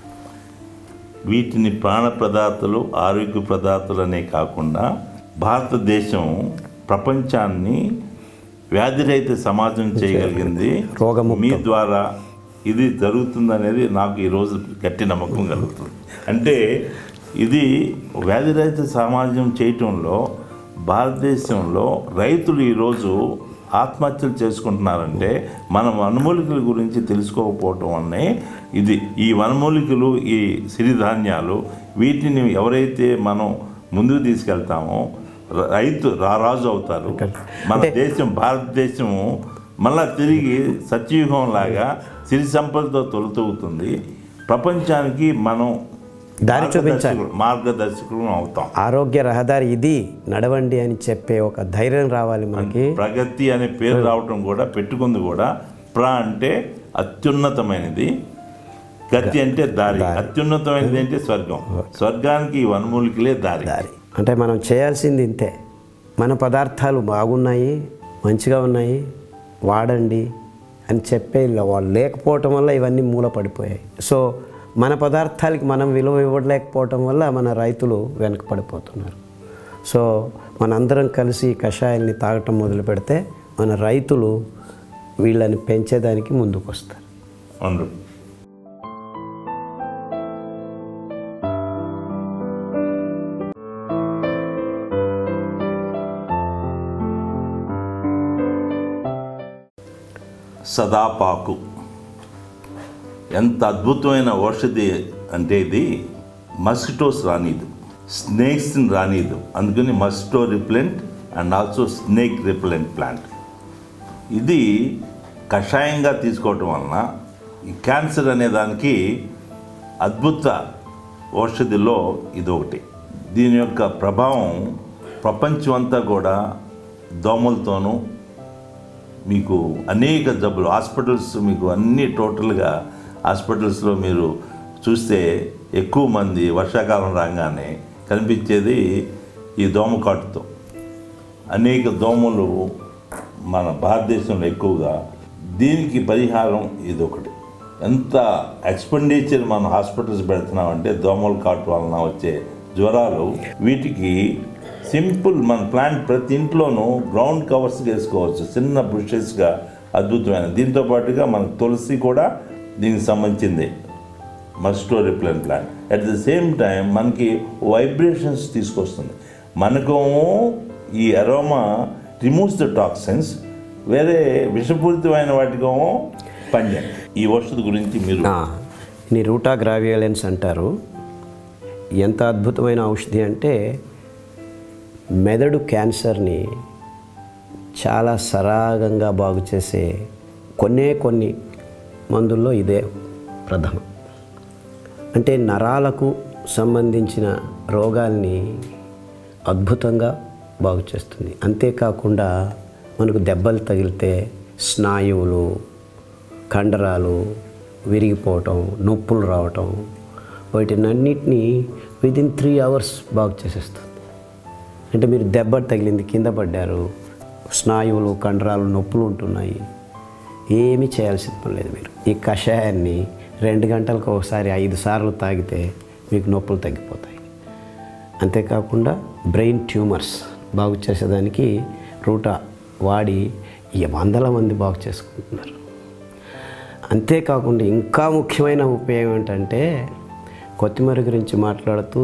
వీటిని ప్రాణప్రదాతలు, ఆరోగ్య ప్రదాతలు అనే కాకుండా భారతదేశం ప్రపంచాన్ని వ్యాధిరహిత సమాజం చేయగలిగింది రోగముక్తం. మీ ద్వారా ఇది జరుగుతుందనేది నాకు ఈరోజు గట్టి నమ్మకం కలుగుతుంది. అంటే ఇది వ్యాధిరహిత సమాజం చేయటంలో భారతదేశంలో రైతులు ఈరోజు ఆత్మహత్యలు చేసుకుంటున్నారంటే మన వనమూలికల గురించి తెలుసుకోకపోవటం వల్లనే ఇది. ఈ వనమూలికలు, ఈ సిరిధాన్యాలు, వీటిని ఎవరైతే మనం ముందుకు తీసుకెళ్తామో రైతు రారాజు అవుతారు. మన దేశం, భారతదేశము మళ్ళా తిరిగి సత్యయుగం లాగా సిరి సంపదతో తొలతూగుతుంది. ప్రపంచానికి మనం దారి చూపించాలి, మార్గదర్శకులు అవుతాం. ఆరోగ్య రహదారి ఇది, నడవండి అని చెప్పే ఒక ధైర్యం రావాలి మనకి. ప్రగతి అనే పేరు రావటం కూడా, పెట్టుకుంది కూడా, అంటే అత్యున్నతమైనది, గతి అంటే దారి, అత్యున్నతమైనది అంటే స్వర్గం. స్వర్గానికి ఈ వనమూలికలే దారి. అంటే మనం చేయాల్సింది ఇంతే. మన పదార్థాలు బాగున్నాయి, మంచిగా ఉన్నాయి, వాడండి అని చెప్పే వాళ్ళు లేకపోవటం వల్ల ఇవన్నీ మూల పడిపోయాయి. సో మన పదార్థాలకి మనం విలువ ఇవ్వలేకపోవటం వల్ల మన రైతులు వెనకపడిపోతున్నారు. సో మనందరం కలిసి కషాయాల్ని తాగటం మొదలు పెడితే మన రైతులు వీళ్ళని పెంచేదానికి ముందుకు వస్తారు. అవును. సదాపాకు ఎంత అద్భుతమైన ఔషధి అంటే ఇది మస్కిటోస్ రానిదు, స్నేక్స్ని రానిదు. అందుకని mosquito repellent and also snake repellent plant. ఇది కషాయంగా తీసుకోవటం వలన ఈ క్యాన్సర్ అనే దానికి అద్భుత ఔషధిలో ఇదొకటి. దీని యొక్క ప్రభావం ప్రపంచం అంతా కూడా దోమలతోనూ మీకు అనేక జబ్బులు, హాస్పిటల్స్ మీకు అన్నీ టోటల్గా హాస్పిటల్స్లో మీరు చూస్తే ఎక్కువ మంది వర్షాకాలం రాగానే కనిపించేది ఈ దోమకాటుతో. అనేక దోమలు మన భారతదేశంలో ఎక్కువగా. దీనికి పరిహారం ఇదొకటి. ఎంత ఎక్స్పెండిచర్ మనం హాస్పిటల్స్ పెడుతున్నామంటే దోమల కాటు వలన వచ్చే జ్వరాలు, వీటికి సింపుల్ మన ప్లాంట్ ప్రతి ఇంట్లోనూ గ్రౌండ్ కవర్స్ వేసుకోవచ్చు, చిన్న బుషెస్గా, అద్భుతమైన. దీంతో పాటుగా మనకు తులసి కూడా దీనికి సంబంధించింది, mosquito repellent plant. At the same time మనకి వైబ్రేషన్స్ తీసుకొస్తుంది. మనకు ఈ అరోమా రిమూవ్స్ ద టాక్సిన్స్, వేరే విషపూరితమైన వాటికేమో పనిచేయం. ఈ ఔషధి గురించి మీరు ఈ రూటా గ్రావియోలెన్స్ అంటారు. ఎంత అద్భుతమైన ఔషధి అంటే మెదడు క్యాన్సర్ని చాలా సరాగంగా బాగు చేసే కొన్ని మందుల్లో ఇదే ప్రథమం. అంటే నరాలకు సంబంధించిన రోగాల్ని అద్భుతంగా బాగు చేస్తుంది. అంతేకాకుండా మనకు దెబ్బలు తగిలితే స్నాయువులు, కండరాలు విరిగిపోవటం, నొప్పులు రావటం, వాటినన్నిటినీ విదిన్ 3 hours బాగు చేసేస్తుంది. అంటే మీరు దెబ్బ తగిలింది, కింద పడ్డారు, స్నాయువులు, కండరాలు నొప్పులు ఉంటున్నాయి, ఏమీ చేయాల్సిన పని లేదు. మీరు ఈ కషాయాన్ని 2 గంటలకు ఒకసారి 5 సార్లు తాగితే మీకు నొప్పులు తగ్గిపోతాయి. అంతేకాకుండా బ్రెయిన్ ట్యూమర్స్ బాగు చేసేదానికి రూటా వాడి 100 మంది బాగు చేసుకుంటున్నారు. అంతేకాకుండా ఇంకా ముఖ్యమైన ఉపయోగం ఏంటంటే, కొత్తిమీర గురించి మాట్లాడుతూ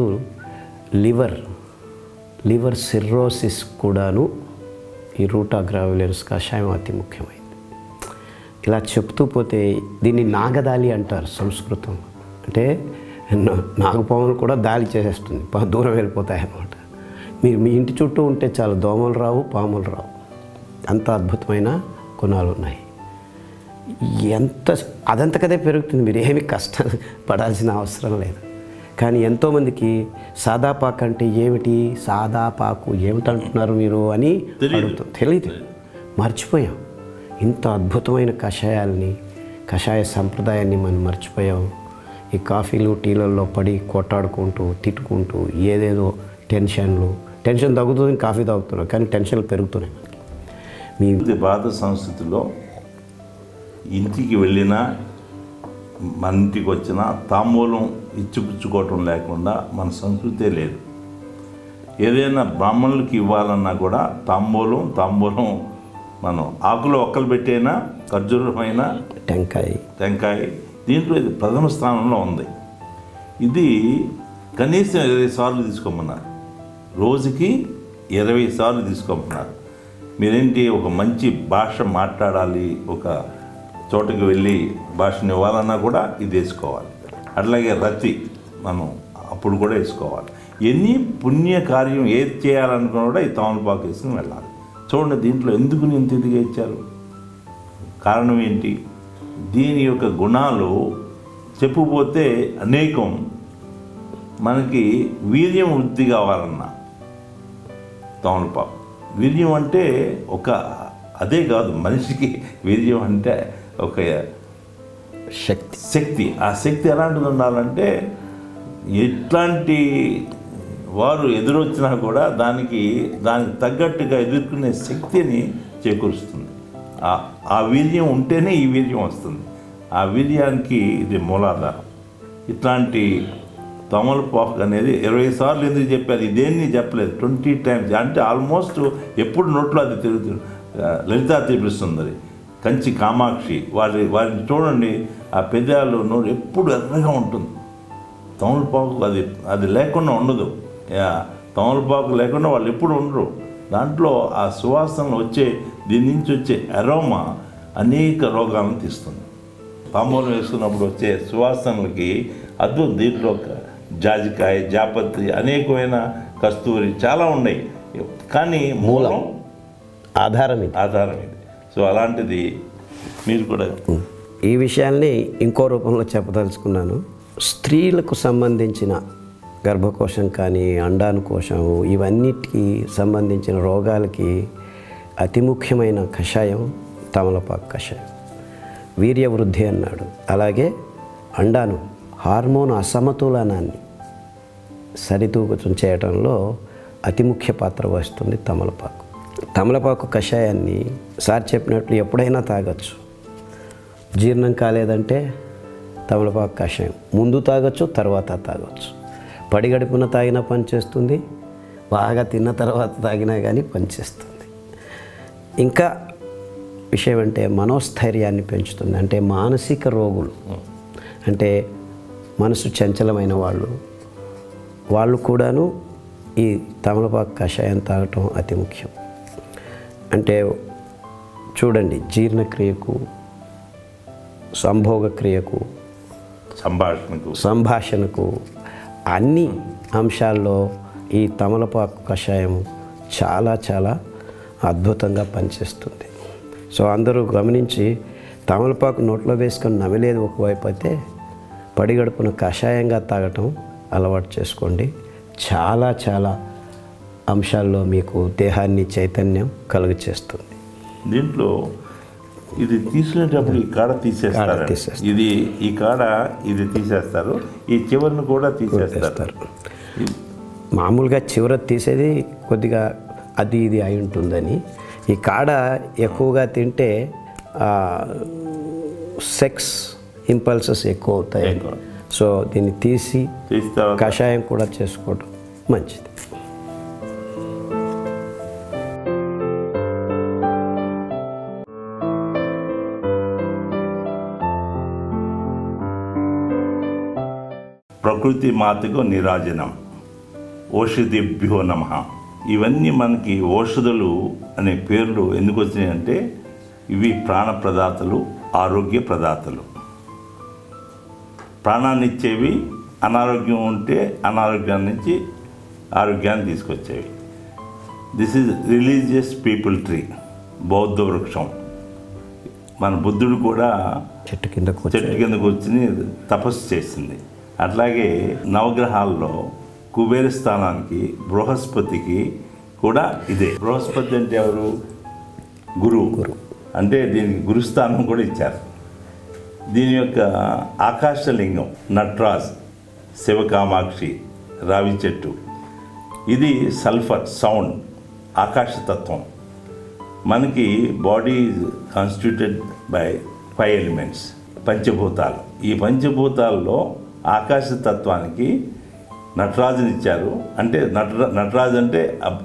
లివర్ సిర్రోసిస్ కూడాను ఈ రూటా గ్రావియోలెన్స్ కషాయం అతి ముఖ్యమైనది. ఇలా చెప్తూ పోతే దీన్ని నాగదాలి అంటారు సంస్కృతం. అంటే నాగపాములు కూడా దాలి చేసేస్తుంది, దూరం వెళ్ళిపోతాయి అన్నమాట. మీరు మీ ఇంటి చుట్టూ ఉంటే చాలా దోమలు రావు, పాములు రావు. అంత అద్భుతమైన గుణాలు ఉన్నాయి. అదంతకదే పెరుగుతుంది, మీరు ఏమి కష్టం పడాల్సిన అవసరం లేదు. కానీ ఎంతోమందికి సాదాపాకు అంటే ఏమిటి, సాదాపాకు ఏమిటంటున్నారు మీరు అని అడుగుతాం. తెలియదు, మర్చిపోయాం. ఇంత అద్భుతమైన కషాయ సంప్రదాయాన్ని మనం మర్చిపోయాం. ఈ కాఫీలు, టీలలో పడి కొట్టాడుకుంటూ, తిట్టుకుంటూ, ఏదేదో టెన్షన్ తగ్గుతుంది, కాఫీ తాగుతున్నాం, కానీ టెన్షన్లు పెరుగుతున్నాయి. మీ భారత సంస్కృతిలో ఇంటికి వెళ్ళినా, మన ఇంటికి వచ్చినా తాంబూలం ఇచ్చిపుచ్చుకోవటం లేకుండా మన సంస్కృతే లేదు. ఏదైనా బ్రాహ్మణులకి ఇవ్వాలన్నా కూడా తాంబూలం మనం ఆకులో ఒక్కలు పెట్టైనా, ఖర్జూరమైన, టెంకాయ దీంట్లో ఇది ప్రథమ స్థానంలో ఉంది. ఇది కనీసం 20 సార్లు తీసుకోమన్నారు, రోజుకి 20 సార్లు తీసుకోమన్నారు. మీరేంటి ఒక మంచి భాష మాట్లాడాలి, ఒక చోటుకి వెళ్ళి భాషను ఇవ్వాలన్నా కూడా ఇది వేసుకోవాలి. అట్లాగే రతి మనం అప్పుడు కూడా వేసుకోవాలి. ఎన్ని పుణ్యకార్యం ఏది చేయాలనుకున్నా కూడా ఈ తమలపాకు వేసుకుని వెళ్ళాలి. చూడండి దీంట్లో ఎందుకు ఇంత ఇదిగా ఇచ్చారు, కారణం ఏంటి? దీని యొక్క గుణాలు చెప్పుపోతే అనేకం. మనకి వీర్యం వృద్ధి కావాలన్నా తమలపాకు, వీర్యం అంటే అదే కాదు, మనిషికి వీర్యం అంటే ఒక శక్తి. ఆ శక్తి ఎలాంటిది ఉండాలంటే ఎట్లాంటి వారు ఎదురొచ్చినా కూడా దానికి తగ్గట్టుగా ఎదుర్కొనే శక్తిని చేకూరుస్తుంది. ఆ వీర్యం ఉంటేనే ఈ వీర్యం వస్తుంది. ఆ వీర్యానికి ఇది మూలాధారం. ఇట్లాంటి తమలపాకు అనేది 20 సార్లు ఎందుకు చెప్పారు, ఇదేన్ని చెప్పలేదు, 20 టైమ్స్. అంటే ఆల్మోస్ట్ ఎప్పుడు నోట్లో అది తిరుగుతుంది. లలితా త్రిపుర సుందరి, కంచి కామాక్షి, వారిని చూడండి, ఆ పెదాలు నోరు ఎప్పుడు ఎర్రగా ఉంటుంది. తమలపాకు అది లేకుండా ఉండదు. తమలపాకు లేకుండా వాళ్ళు ఎప్పుడు ఉండరు. దాంట్లో ఆ సువాసనలు దీని నుంచి వచ్చే అరోమా అనేక రోగాలను తీస్తుంది. తాంబూలం వేసుకున్నప్పుడు వచ్చే సువాసనలకి అద్భుతం. దీంట్లో జాజికాయ, జాపత్రి, అనేకమైన కస్తూరి చాలా ఉన్నాయి. కానీ మూలం ఆధారం ఇది. సో అలాంటిది మీరు కూడా ఈ విషయాల్ని ఇంకో రూపంలో చెప్పదలుచుకున్నాను. స్త్రీలకు సంబంధించిన గర్భకోశం కానీ అండానుకోశం ఇవన్నిటికీ సంబంధించిన రోగాలకి అతి ముఖ్యమైన కషాయం తమలపాకు కషాయం. వీర్యవృద్ధి అన్నాడు. అలాగే అండాను హార్మోన్ అసమతులనాన్ని సరితూకం చేయడంలో అతి ముఖ్య పాత్ర వహిస్తుంది తమలపాకు. తమలపాకు కషాయాన్ని సార్ చెప్పినట్లు ఎప్పుడైనా తాగొచ్చు. జీర్ణం కాలేదంటే తమలపాకు కషాయం ముందు తాగొచ్చు, తర్వాత తాగొచ్చు. పడిగడుపున తాగినా పనిచేస్తుంది, బాగా తిన్న తర్వాత తాగినా కానీ పనిచేస్తుంది. ఇంకా విషయం అంటే మనోస్థైర్యాన్ని పెంచుతుంది. అంటే మానసిక రోగులు, అంటే మనసు చంచలమైన వాళ్ళు కూడాను ఈ తమలపాకు కషాయం తాగటం అతి ముఖ్యం. అంటే చూడండి, జీర్ణక్రియకు, సంభోగక్రియకు, సంభాషణకు అన్ని అంశాల్లో ఈ తమలపాకు కషాయం చాలా చాలా అద్భుతంగా పనిచేస్తుంది. సో అందరూ గమనించి తమలపాకు నోట్లో వేసుకొని నమిలేదు ఒకవైపు అయితే పడిగడుపున కషాయంగా తాగటం అలవాటు చేసుకోండి. చాలా చాలా అంశాల్లో మీకు దేహాన్ని చైతన్యం కలుగ చేస్తుంది. దీంట్లో ఇది తీసుకునేటప్పుడు ఈ కాడ తీసేస్తారు. ఈ కాడ ఇది తీసేస్తారు, ఈ చివరిని కూడా తీసేస్తారు. మామూలుగా చివర తీసేది కొద్దిగా అది ఇది అయి ఉంటుందని. ఈ కాడ ఎక్కువగా తింటే సెక్స్ ఇంపల్సెస్ ఎక్కువ అవుతాయి. సో దీన్ని తీసి కషాయం కూడా చేసుకోవడం మంచిది. ప్రకృతి మాతకు నీరాజనం, ఓషధిభ్యో నమః. ఇవన్నీ మనకి ఔషధులు అనే పేర్లు ఎందుకు వచ్చినాయంటే ఇవి ప్రాణప్రదాతలు, ఆరోగ్య ప్రదాతలు. ప్రాణాన్ని ఇచ్చేవి, అనారోగ్యం ఉంటే అనారోగ్యాన్ని నుంచి ఆరోగ్యాన్ని తీసుకొచ్చేవి. This is religious people tree, బౌద్ధ వృక్షం. మన బుద్ధుడు కూడా చెట్టు కింద కూర్చుని తపస్సు చేసింది. అట్లాగే నవగ్రహాల్లో కుబేర స్థానానికి బృహస్పతికి కూడా ఇదే. బృహస్పతి అంటే ఎవరు? గురువు. అంటే దీనికి గురుస్థానం కూడా ఇచ్చారు. దీని యొక్క ఆకాశలింగం నట్రాజ్, శివకామాక్షి, రావి చెట్టు. ఇది సల్ఫర్ సౌండ్, ఆకాశతత్వం. మనకి బాడీ కాన్స్టిట్యూటెడ్ బై 5 ఎలిమెంట్స్, పంచభూతాలు. ఈ పంచభూతాల్లో ఆకాశతత్వానికి నటరాజుని ఇచ్చారు. అంటే నటరాజు అంటే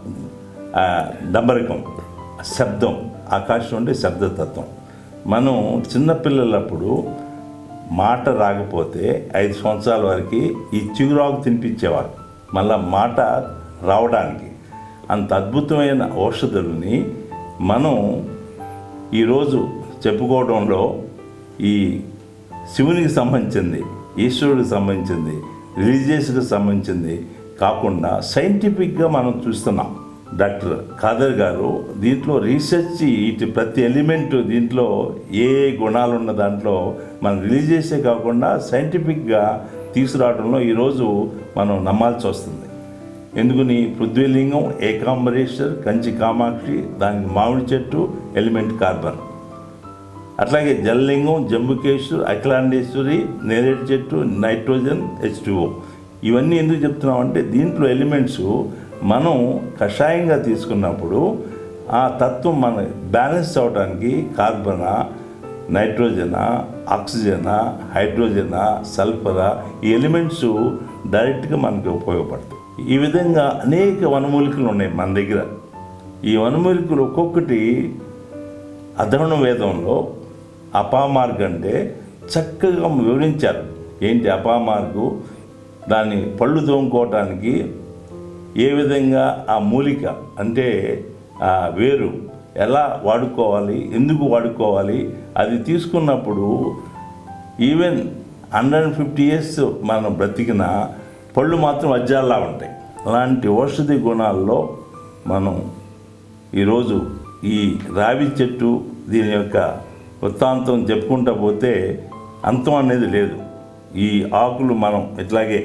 డంబరకం, శబ్దం. ఆకాశం అంటే శబ్దతత్వం. మనం చిన్నపిల్లలప్పుడు మాట రాకపోతే 5 సంవత్సరాల వరకు ఈ చిగురాకు తినిపించేవారు, మళ్ళా మాట రావడానికి. అంత అద్భుతమైన ఔషధుల్ని మనం ఈరోజు చెప్పుకోవడంలో ఈ శివునికి సంబంధించింది, ఈశ్వరుడికి సంబంధించింది, రిలీజియస్కి సంబంధించింది కాకుండా సైంటిఫిక్గా మనం చూస్తున్నాం. డాక్టర్ ఖాదర్ గారు దీంట్లో రీసెర్చ్, ఇటు ప్రతి ఎలిమెంట్ దీంట్లో ఏ గుణాలు ఉన్న దాంట్లో మనం రిలీజియసే కాకుండా సైంటిఫిక్గా తీసుకురావడంలో ఈరోజు మనం నమ్మాల్సి వస్తుంది. ఎందుకని పృథ్వీలింగం, ఏకాంబరేశ్వర్, కంచి కామాక్షి, దానికి మామిడి చెట్టు, ఎలిమెంట్ కార్బన్. అట్లాగే జలలింగం, జంబుకేశ్వర్, అఖిలాండేశ్వరి, నేరేడు చెట్టు, నైట్రోజన్, H2O. ఇవన్నీ ఎందుకు చెప్తున్నామంటే దీంట్లో ఎలిమెంట్స్ మనం కషాయంగా తీసుకున్నప్పుడు ఆ తత్వం మన బ్యాలెన్స్ అవడానికి కార్బనా, నైట్రోజనా, ఆక్సిజనా, హైడ్రోజనా, సల్ఫరా ఈ ఎలిమెంట్స్ డైరెక్ట్గా మనకి ఉపయోగపడతాయి. ఈ విధంగా అనేక వనమూలికలు ఉన్నాయి మన దగ్గర. ఈ వనమూలికలు ఒక్కొక్కటి అధర్వణ వేదంలో అపామార్గ్ అంటే చక్కగా వివరించారు. ఏంటి అపామార్గు, దాన్ని పళ్ళు తోముకోవటానికి ఏ విధంగా ఆ మూలిక అంటే ఆ వేరు ఎలా వాడుకోవాలి, ఎందుకు వాడుకోవాలి, అది తీసుకున్నప్పుడు ఈవెన్ 150 years మనం బ్రతికిన పళ్ళు మాత్రం వజ్రాల్లా ఉంటాయి. అలాంటి ఔషధి గుణాల్లో మనం ఈరోజు ఈ రావి చెట్టు దీని యొక్క వృత్తాంతం చెప్పుకుంటూ పోతే అంతం అనేది లేదు. ఈ ఆకులు మనం ఇట్లాగే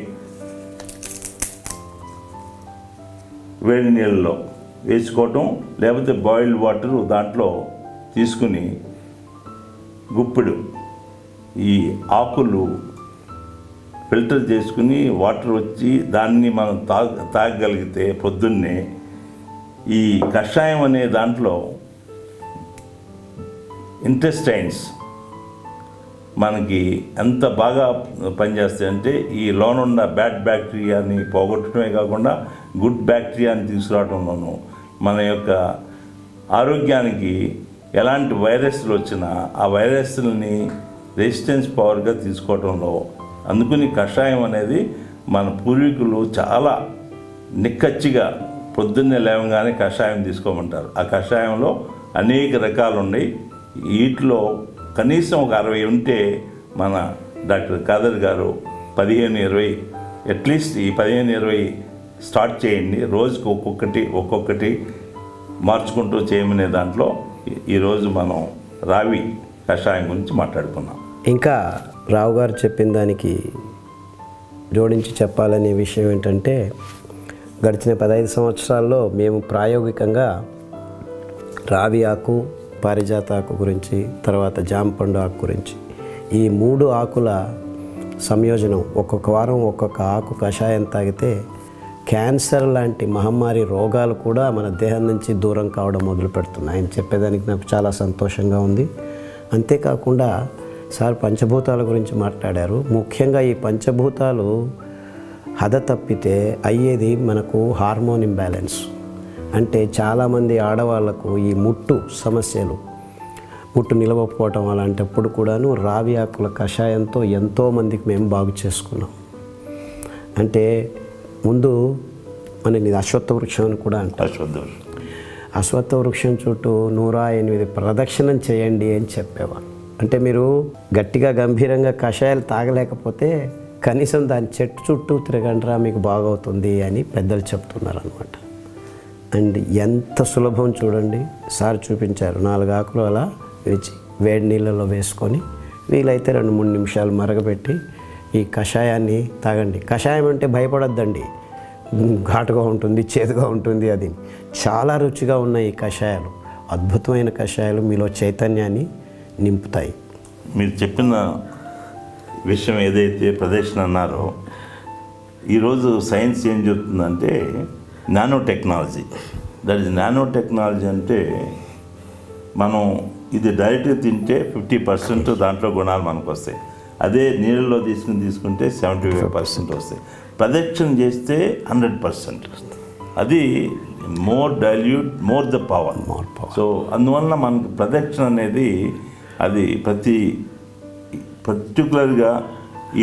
వేడి నీళ్ళలో వేసుకోవటం, లేకపోతే బాయిల్డ్ వాటర్ దాంట్లో తీసుకుని గుప్పెడు ఈ ఆకులు ఫిల్టర్ చేసుకుని వాటర్ వచ్చి దాన్ని మనం తాగగలిగితే పొద్దున్నే ఈ కషాయం అనే దాంట్లో ఇంటెస్టైన్స్ మనకి ఎంత బాగా పనిచేస్తాయి అంటే ఈ లోనున్న బ్యాడ్ బ్యాక్టీరియాని పోగొట్టడమే కాకుండా గుడ్ బ్యాక్టీరియాని తీసుకురావడంలోనూ మన యొక్క ఆరోగ్యానికి ఎలాంటి వైరస్లు వచ్చినా ఆ వైరస్లని రెసిస్టెన్స్ పవర్గా తీసుకోవడంలో అందుకని కషాయం అనేది మన పూర్వీకులు చాలా నిక్కచ్చిగా పొద్దున్నే లేవగానే కషాయం తీసుకోమంటారు. ఆ కషాయంలో అనేక రకాలు ఉన్నాయి. వీటిలో కనీసం ఒక 60 ఉంటే మన డాక్టర్ ఖాదర్ గారు 15-20 అట్లీస్ట్ ఈ 15-20 స్టార్ట్ చేయండి. రోజుకి ఒక్కొక్కటి మార్చుకుంటూ చేయమనే దాంట్లో ఈరోజు మనం రావి కషాయం గురించి మాట్లాడుకున్నాం. ఇంకా రావు గారు చెప్పిన దానికి జోడించి చెప్పాలనే విషయం ఏంటంటే గడిచిన 15 సంవత్సరాల్లో మేము ప్రాయోగికంగా రావి ఆకు, పారిజాత ఆకు గురించి, తర్వాత జాంపండు ఆకు గురించి ఈ 3 ఆకుల సంయోజనం ఒక్కొక్క వారం ఒక్కొక్క ఆకు కషాయం తాగితే క్యాన్సర్ లాంటి మహమ్మారి రోగాలు కూడా మన దేహం నుంచి దూరం కావడం మొదలు పెడుతున్నాయి. ఆయన చెప్పేదానికి నాకు చాలా సంతోషంగా ఉంది. అంతేకాకుండా సార్ పంచభూతాల గురించి మాట్లాడారు. ముఖ్యంగా ఈ పంచభూతాలు హద తప్పితే అయ్యేది మనకు హార్మోన్ ఇంబ్యాలెన్స్. అంటే చాలామంది ఆడవాళ్లకు ఈ ముట్టు సమస్యలు, ముట్టు నిలవకపోవటం అలాంటప్పుడు కూడాను రావి ఆకుల కషాయంతో ఎంతోమందికి మేము బాగు చేసుకున్నాం. అంటే ముందు మనకి అశ్వత్థ వృక్షం అని కూడా అంటారు. అశ్వత్థ వృక్షం చుట్టూ 108 ప్రదక్షిణం చేయండి అని చెప్పేవారు. అంటే మీరు గట్టిగా గంభీరంగా కషాయాలు తాగలేకపోతే కనీసం దాని చెట్టు చుట్టూ తిరగండిరా మీకు బాగవుతుంది అని పెద్దలు చెప్తున్నారు అనమాట. అండ్ ఎంత సులభం చూడండి. సార్ చూపించారు. 4 ఆకులు అలా విరిచి వేడి నీళ్ళలో వేసుకొని వీలైతే 2-3 నిమిషాలు మరగబెట్టి ఈ కషాయాన్ని తాగండి. కషాయం అంటే భయపడొద్దండి, ఘాటుగా ఉంటుంది, చేదుగా ఉంటుంది. అది చాలా రుచిగా ఉన్నాయి ఈ కషాయాలు. అద్భుతమైన కషాయాలు మీలో చైతన్యాన్ని నింపుతాయి. మీరు చెప్పిన విషయం ఏదైతే ప్రదర్శన అన్నారో, ఈరోజు సైన్స్ ఏం చెప్తుందంటే nano technology. That is nano technology అంటే మనం ఇది డైరెక్ట్గా తింటే 50% దాంట్లో గుణాలు మనకు వస్తాయి. అదే నీళ్ళలో తీసుకుంటే 75% వస్తాయి. ప్రదక్షిణ చేస్తే 100%. అది more dilute, more the power. So అందువల్ల మనకు ప్రదక్షిణ అనేది అది పర్టికులర్గా ఈ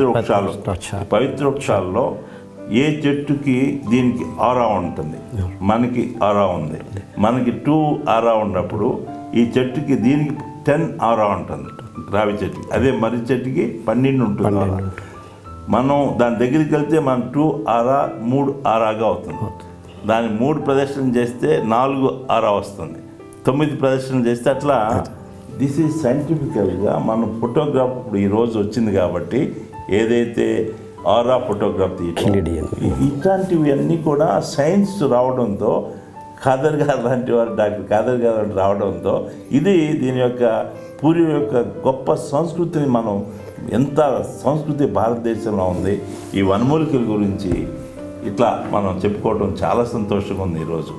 పవిత్ర వృక్షాల్లో ఏ చెట్టుకి దీనికి ఆరా ఉంటుంది. మనకి ఆరా ఉంది. మనకి 2 ఆరా ఉన్నప్పుడు ఈ చెట్టుకి దీనికి 10 ఆరా ఉంటుంది రావి చెట్టుకి. అదే మర్రి చెట్టుకి 12 ఉంటుంది. మనం దాని దగ్గరికి వెళ్తే మన 2 ఆరా 3 ఆరాగా అవుతుంది. దాన్ని 3 ప్రదర్శన చేస్తే 4 ఆరా వస్తుంది. 9 ప్రదర్శన చేస్తే అట్లా. దిస్ ఈజ్ సైంటిఫికల్గా మనం ఫోటోగ్రాఫ్ ఇప్పుడు ఈరోజు వచ్చింది కాబట్టి ఏదైతే ఆరా ఫోటోగ్రాఫ్ ఇట్లాంటివి అన్నీ కూడా సైన్స్ రావడంతో ఖాదర్ గారు లాంటి వారు, డాక్టర్ ఖాదర్ గారు రావడంతో ఇది దీని యొక్క పూర్వం యొక్క గొప్ప సంస్కృతిని మనం ఎంత సంస్కృతి భారతదేశంలో ఉంది ఈ వనమూలికల గురించి ఇట్లా మనం చెప్పుకోవడం చాలా సంతోషంగా ఉంది ఈరోజు.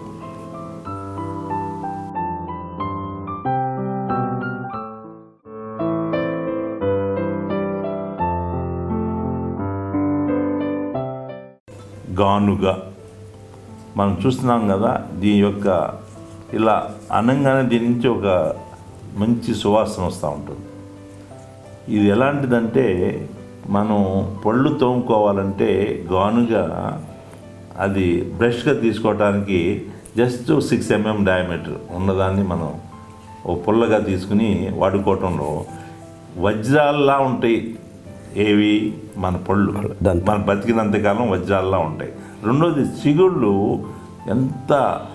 గానుగ మనం చూస్తున్నాం కదా, దీని యొక్క ఇలా అనంగానే దీని నుంచి ఒక మంచి సువాసన వస్తూ ఉంటుంది. ఇది ఎలాంటిదంటే మనం పళ్ళు తోముకోవాలంటే గానుగ అది బ్రష్గా తీసుకోవడానికి జస్ట్ 6 mm డయామీటర్ ఉన్నదాన్ని మనం ఓ పుల్లగా తీసుకుని వాడుకోవటంలో వజ్రాల్లా ఉంటాయి. ఏవి? మన పళ్ళు మన బతికినంతకాలం వజ్రాల్లా ఉంటాయి. రెండోది చిగుళ్ళు ఎంత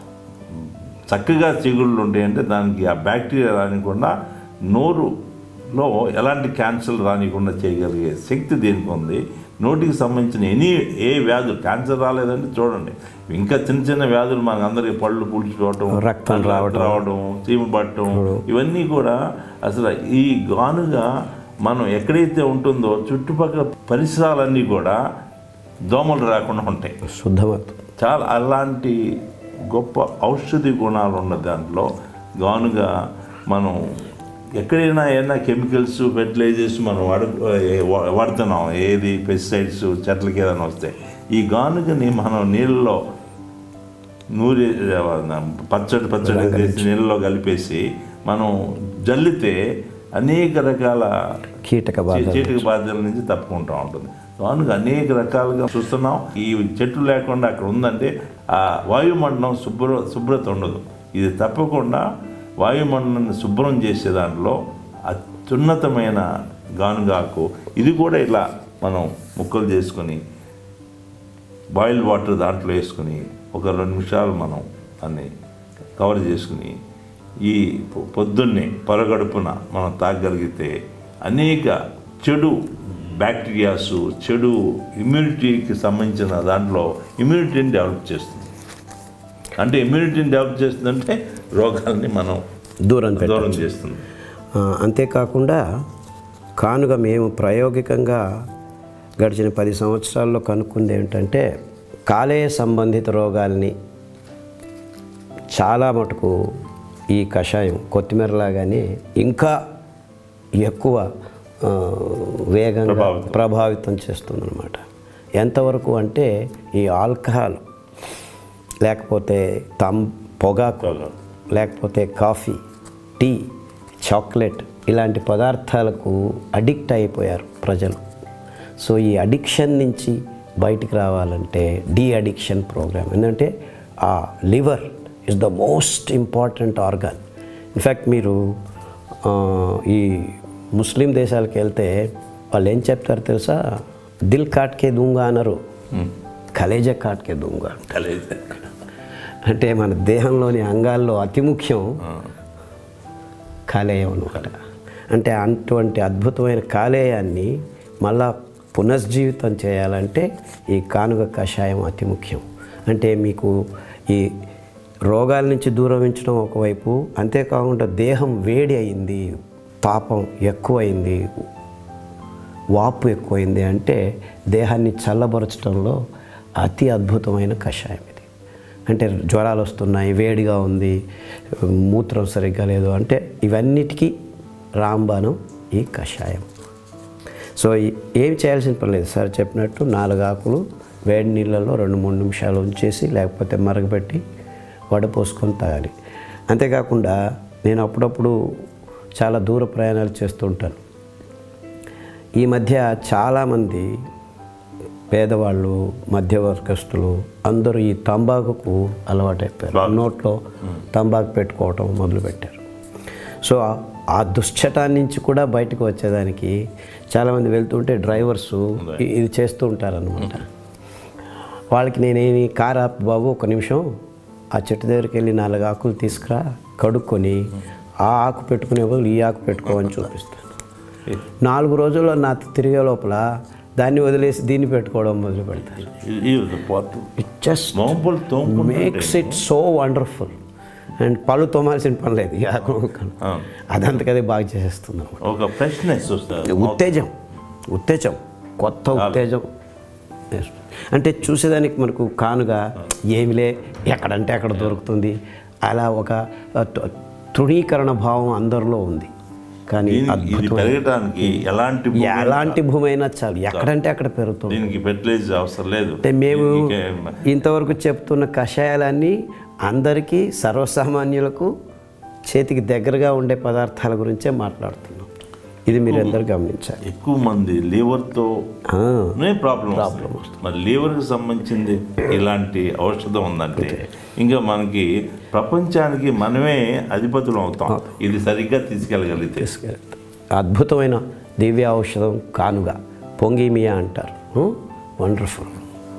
చక్కగా చిగుళ్ళు ఉంటాయంటే దానికి ఆ బ్యాక్టీరియా రానికుండా నోరులో ఎలాంటి క్యాన్సర్ రానికుండా చేయగలిగే శక్తి దీనికి ఉంది. నోటికి సంబంధించిన ఏ వ్యాధులు, క్యాన్సర్ రాలేదంటే చూడండి, ఇంకా చిన్న చిన్న వ్యాధులు మనకు అందరికీ పళ్ళు పులిచిపోవటం, రక్తం రావడం, చీము పట్టడం, ఇవన్నీ కూడా అసలు ఈ గానుగ మనం ఎక్కడైతే ఉంటుందో చుట్టుపక్కల పరిసరాలన్నీ కూడా దోమలు రాకుండా ఉంటాయి, శుద్ధమవుతుంది. చాలా అలాంటి గొప్ప ఔషధి గుణాలు ఉన్న దాంట్లో గానుగ మనం ఎక్కడైనా ఏదైనా కెమికల్స్, ఫెర్టిలైజర్స్ మనం వాడుతున్నాం, ఏది పెస్టిసైడ్స్ చెట్లకి ఏదైనా వస్తే ఈ గానుగని మనం నీళ్ళలో నూరి పచ్చడి చేసి నీళ్ళలో కలిపేసి మనం జల్లితే అనేక రకాల కీటక బాధల నుంచి తప్పుకుంటూ ఉంటుంది. గానుగ అనేక రకాలుగా చూస్తున్నాం. ఈ చెట్లు లేకుండా అక్కడ ఉందంటే ఆ వాయుమండలం శుభ్రత ఉండదు. ఇది తప్పకుండా వాయుమండలాన్ని శుభ్రం చేసే దాంట్లో అత్యున్నతమైన గానుగాకు. ఇది కూడా ఇలా మనం ముక్కలు చేసుకొని బాయిల్ వాటర్ దాంట్లో వేసుకుని ఒక 2 నిమిషాలు మనం దాన్ని కవర్ చేసుకుని ఈ పొద్దున్నే పొరగడుపున మనం తాగగలిగితే అనేక చెడు బ్యాక్టీరియాస్, చెడు ఇమ్యూనిటీకి సంబంధించిన దాంట్లో ఇమ్యూనిటీని డెవలప్ చేస్తుంది. అంటే ఇమ్యూనిటీని డెవలప్ చేస్తుందంటే రోగాలని మనం దూరం చేస్తుంది. అంతేకాకుండా కానుగ మేము ప్రాయోగికంగా గడిచిన 10 సంవత్సరాల్లో కనుక్కుంది ఏమిటంటే కాలేయ సంబంధిత రోగాల్ని చాలా మటుకు ఈ కషాయం కొత్తిమీరలాగానే ఇంకా ఎక్కువ వేగంగా ప్రభావితం చేస్తుందన్నమాట. ఎంతవరకు అంటే ఈ ఆల్కహాల్ లేకపోతే పొగాకు లేకపోతే కాఫీ, టీ, చాక్లెట్ ఇలాంటి పదార్థాలకు అడిక్ట్ అయిపోయారు ప్రజలు. సో ఈ అడిక్షన్ నుంచి బయటికి రావాలంటే డీ అడిక్షన్ ప్రోగ్రామ్. ఎందుకంటే ఆ liver is the most important organ. In fact మీరు ఈ ముస్లిం దేశాలకు వెళ్తే వాళ్ళు ఏం చెప్తారు తెలుసా? దిల్ కాట్కే దూంగా అనరు, కలేజా కాట్కే దూంగా. అంటే మన దేహంలోని అంగాల్లో అతి ముఖ్యం కాలేయం అన్నమాట. అంటే అటువంటి అద్భుతమైన కాలేయాన్ని మళ్ళా పునర్జీవితం చేయాలంటే ఈ కానుగ కషాయం అతి ముఖ్యం. అంటే మీకు ఈ రోగాల నుంచి దూరం ఉంచడం ఒకవైపు, అంతేకాకుండా దేహం వేడి అయింది, తాపం ఎక్కువైంది, వాపు ఎక్కువైంది అంటే దేహాన్ని చల్లబరచడంలో అతి అద్భుతమైన కషాయం ఇది. అంటే జ్వరాలు వస్తున్నాయి, వేడిగా ఉంది, మూత్రం సరిగ్గా లేదు అంటే ఇవన్నిటికీ రాంబాణం ఈ కషాయం. సో ఏమి చేయాల్సిన పని లేదు. సార్ చెప్పినట్టు 4 ఆకులు వేడి నీళ్ళలో 2-3 నిమిషాలు ఉంచేసి లేకపోతే మరగబెట్టి వడపోసుకొని తాగాలి. అంతేకాకుండా నేను అప్పుడప్పుడు చాలా దూర ప్రయాణాలు చేస్తూ ఉంటాను. ఈ మధ్య చాలామంది పేదవాళ్ళు, మధ్యవర్గస్తులు అందరూ ఈ తంబాకుకు అలవాటైపోయారు. నోట్లో తంబాకు పెట్టుకోవటం మొదలుపెట్టారు. సో ఆ దుశ్చటాన్ని నుంచి కూడా బయటకు వచ్చేదానికి చాలామంది వెళ్తుంటే డ్రైవర్సు ఇది చేస్తూ ఉంటారనమాట. వాళ్ళకి నేనేమి కారు ఆపు బాబు, 1 నిమిషం ఆ చెట్టు దగ్గరికి వెళ్ళి 4 ఆకులు తీసుకురా, కడుక్కొని ఆ ఆకు పెట్టుకునే బదులు ఈ ఆకు పెట్టుకోమని చూపిస్తాను. 4 రోజుల్లో నా తిరిగే లోపల దాన్ని వదిలేసి దీన్ని పెట్టుకోవడం మొదలు పెడతారు. It just makes it so wonderful. And పళ్ళు తోమాల్సిన పని లేదు అదంతకదే బాగా చేసేస్తుంది. ఒక ఫ్రెష్నెస్ వస్తుంది, ఉత్తేజం కొత్త ఉత్తేజం. అంటే చూసేదానికి మనకు కానుగా ఏమిలే ఎక్కడంటే అక్కడ దొరుకుతుంది అలా ఒక తృణీకరణ భావం అందరిలో ఉంది. కానీ పెరగడానికి ఎలాంటి భూమి అయినా చాలు, ఎక్కడంటే అక్కడ పెరుగుతుంది, దీనికి ఫెర్టిలైజర్ అవసరం లేదు. అంటే మేము ఇంతవరకు చెప్తున్న కషాయాలన్నీ అందరికీ సర్వసామాన్యులకు చేతికి దగ్గరగా ఉండే పదార్థాల గురించే మాట్లాడుతున్నాం. ఇది మీరు అందరూ గమనించాలి. ఎక్కువ మంది లివర్తో ప్రాబ్లం వస్తుంది. మరి లివర్కి సంబంధించింది ఇలాంటి ఔషధం ఉందంటే ఇంకా మనకి ప్రపంచానికి మనమే అధిపతులు అవుతాం, ఇది సరిగ్గా తీసుకెళ్ళగలిగితే. అద్భుతమైన దివ్య ఔషధం కానుగా పొంగిమియా అంటారు. వండర్ఫుల్.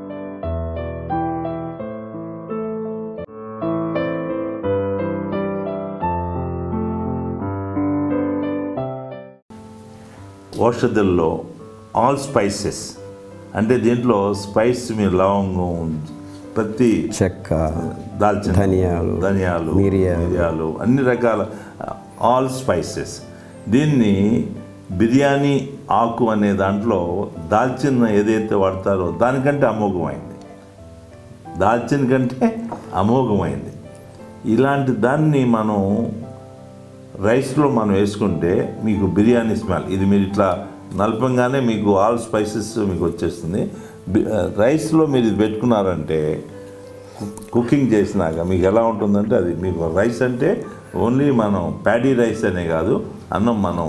ఔషధుల్లో ఆల్ స్పైసెస్ అంటే దీంట్లో స్పైస్ మీరు లవంగం, ప్రతి చెక్క, దాల్చిన, ధనియాలు, మిరియాలు అన్ని రకాల ఆల్ స్పైసెస్. దీన్ని బిర్యానీ ఆకు అనే దాంట్లో దాల్చిన ఏదైతే వాడతారో దానికంటే అమోఘమైంది, దాల్చిన కంటే అమోఘమైంది. ఇలాంటి దాన్ని మనం రైస్లో మనం వేసుకుంటే మీకు బిర్యానీ స్మెల్, ఇది మీరు ఇట్లా నలపంగానే మీకు ఆల్ స్పైసెస్ మీకు వచ్చేస్తుంది. రైస్లో మీరు ఇది పెట్టుకున్నారంటే కుకింగ్ చేసినాక మీకు ఎలా ఉంటుందంటే అది మీకు రైస్ అంటే ఓన్లీ మనం ప్యాడీ రైస్ అనే కాదు, అన్నం మనం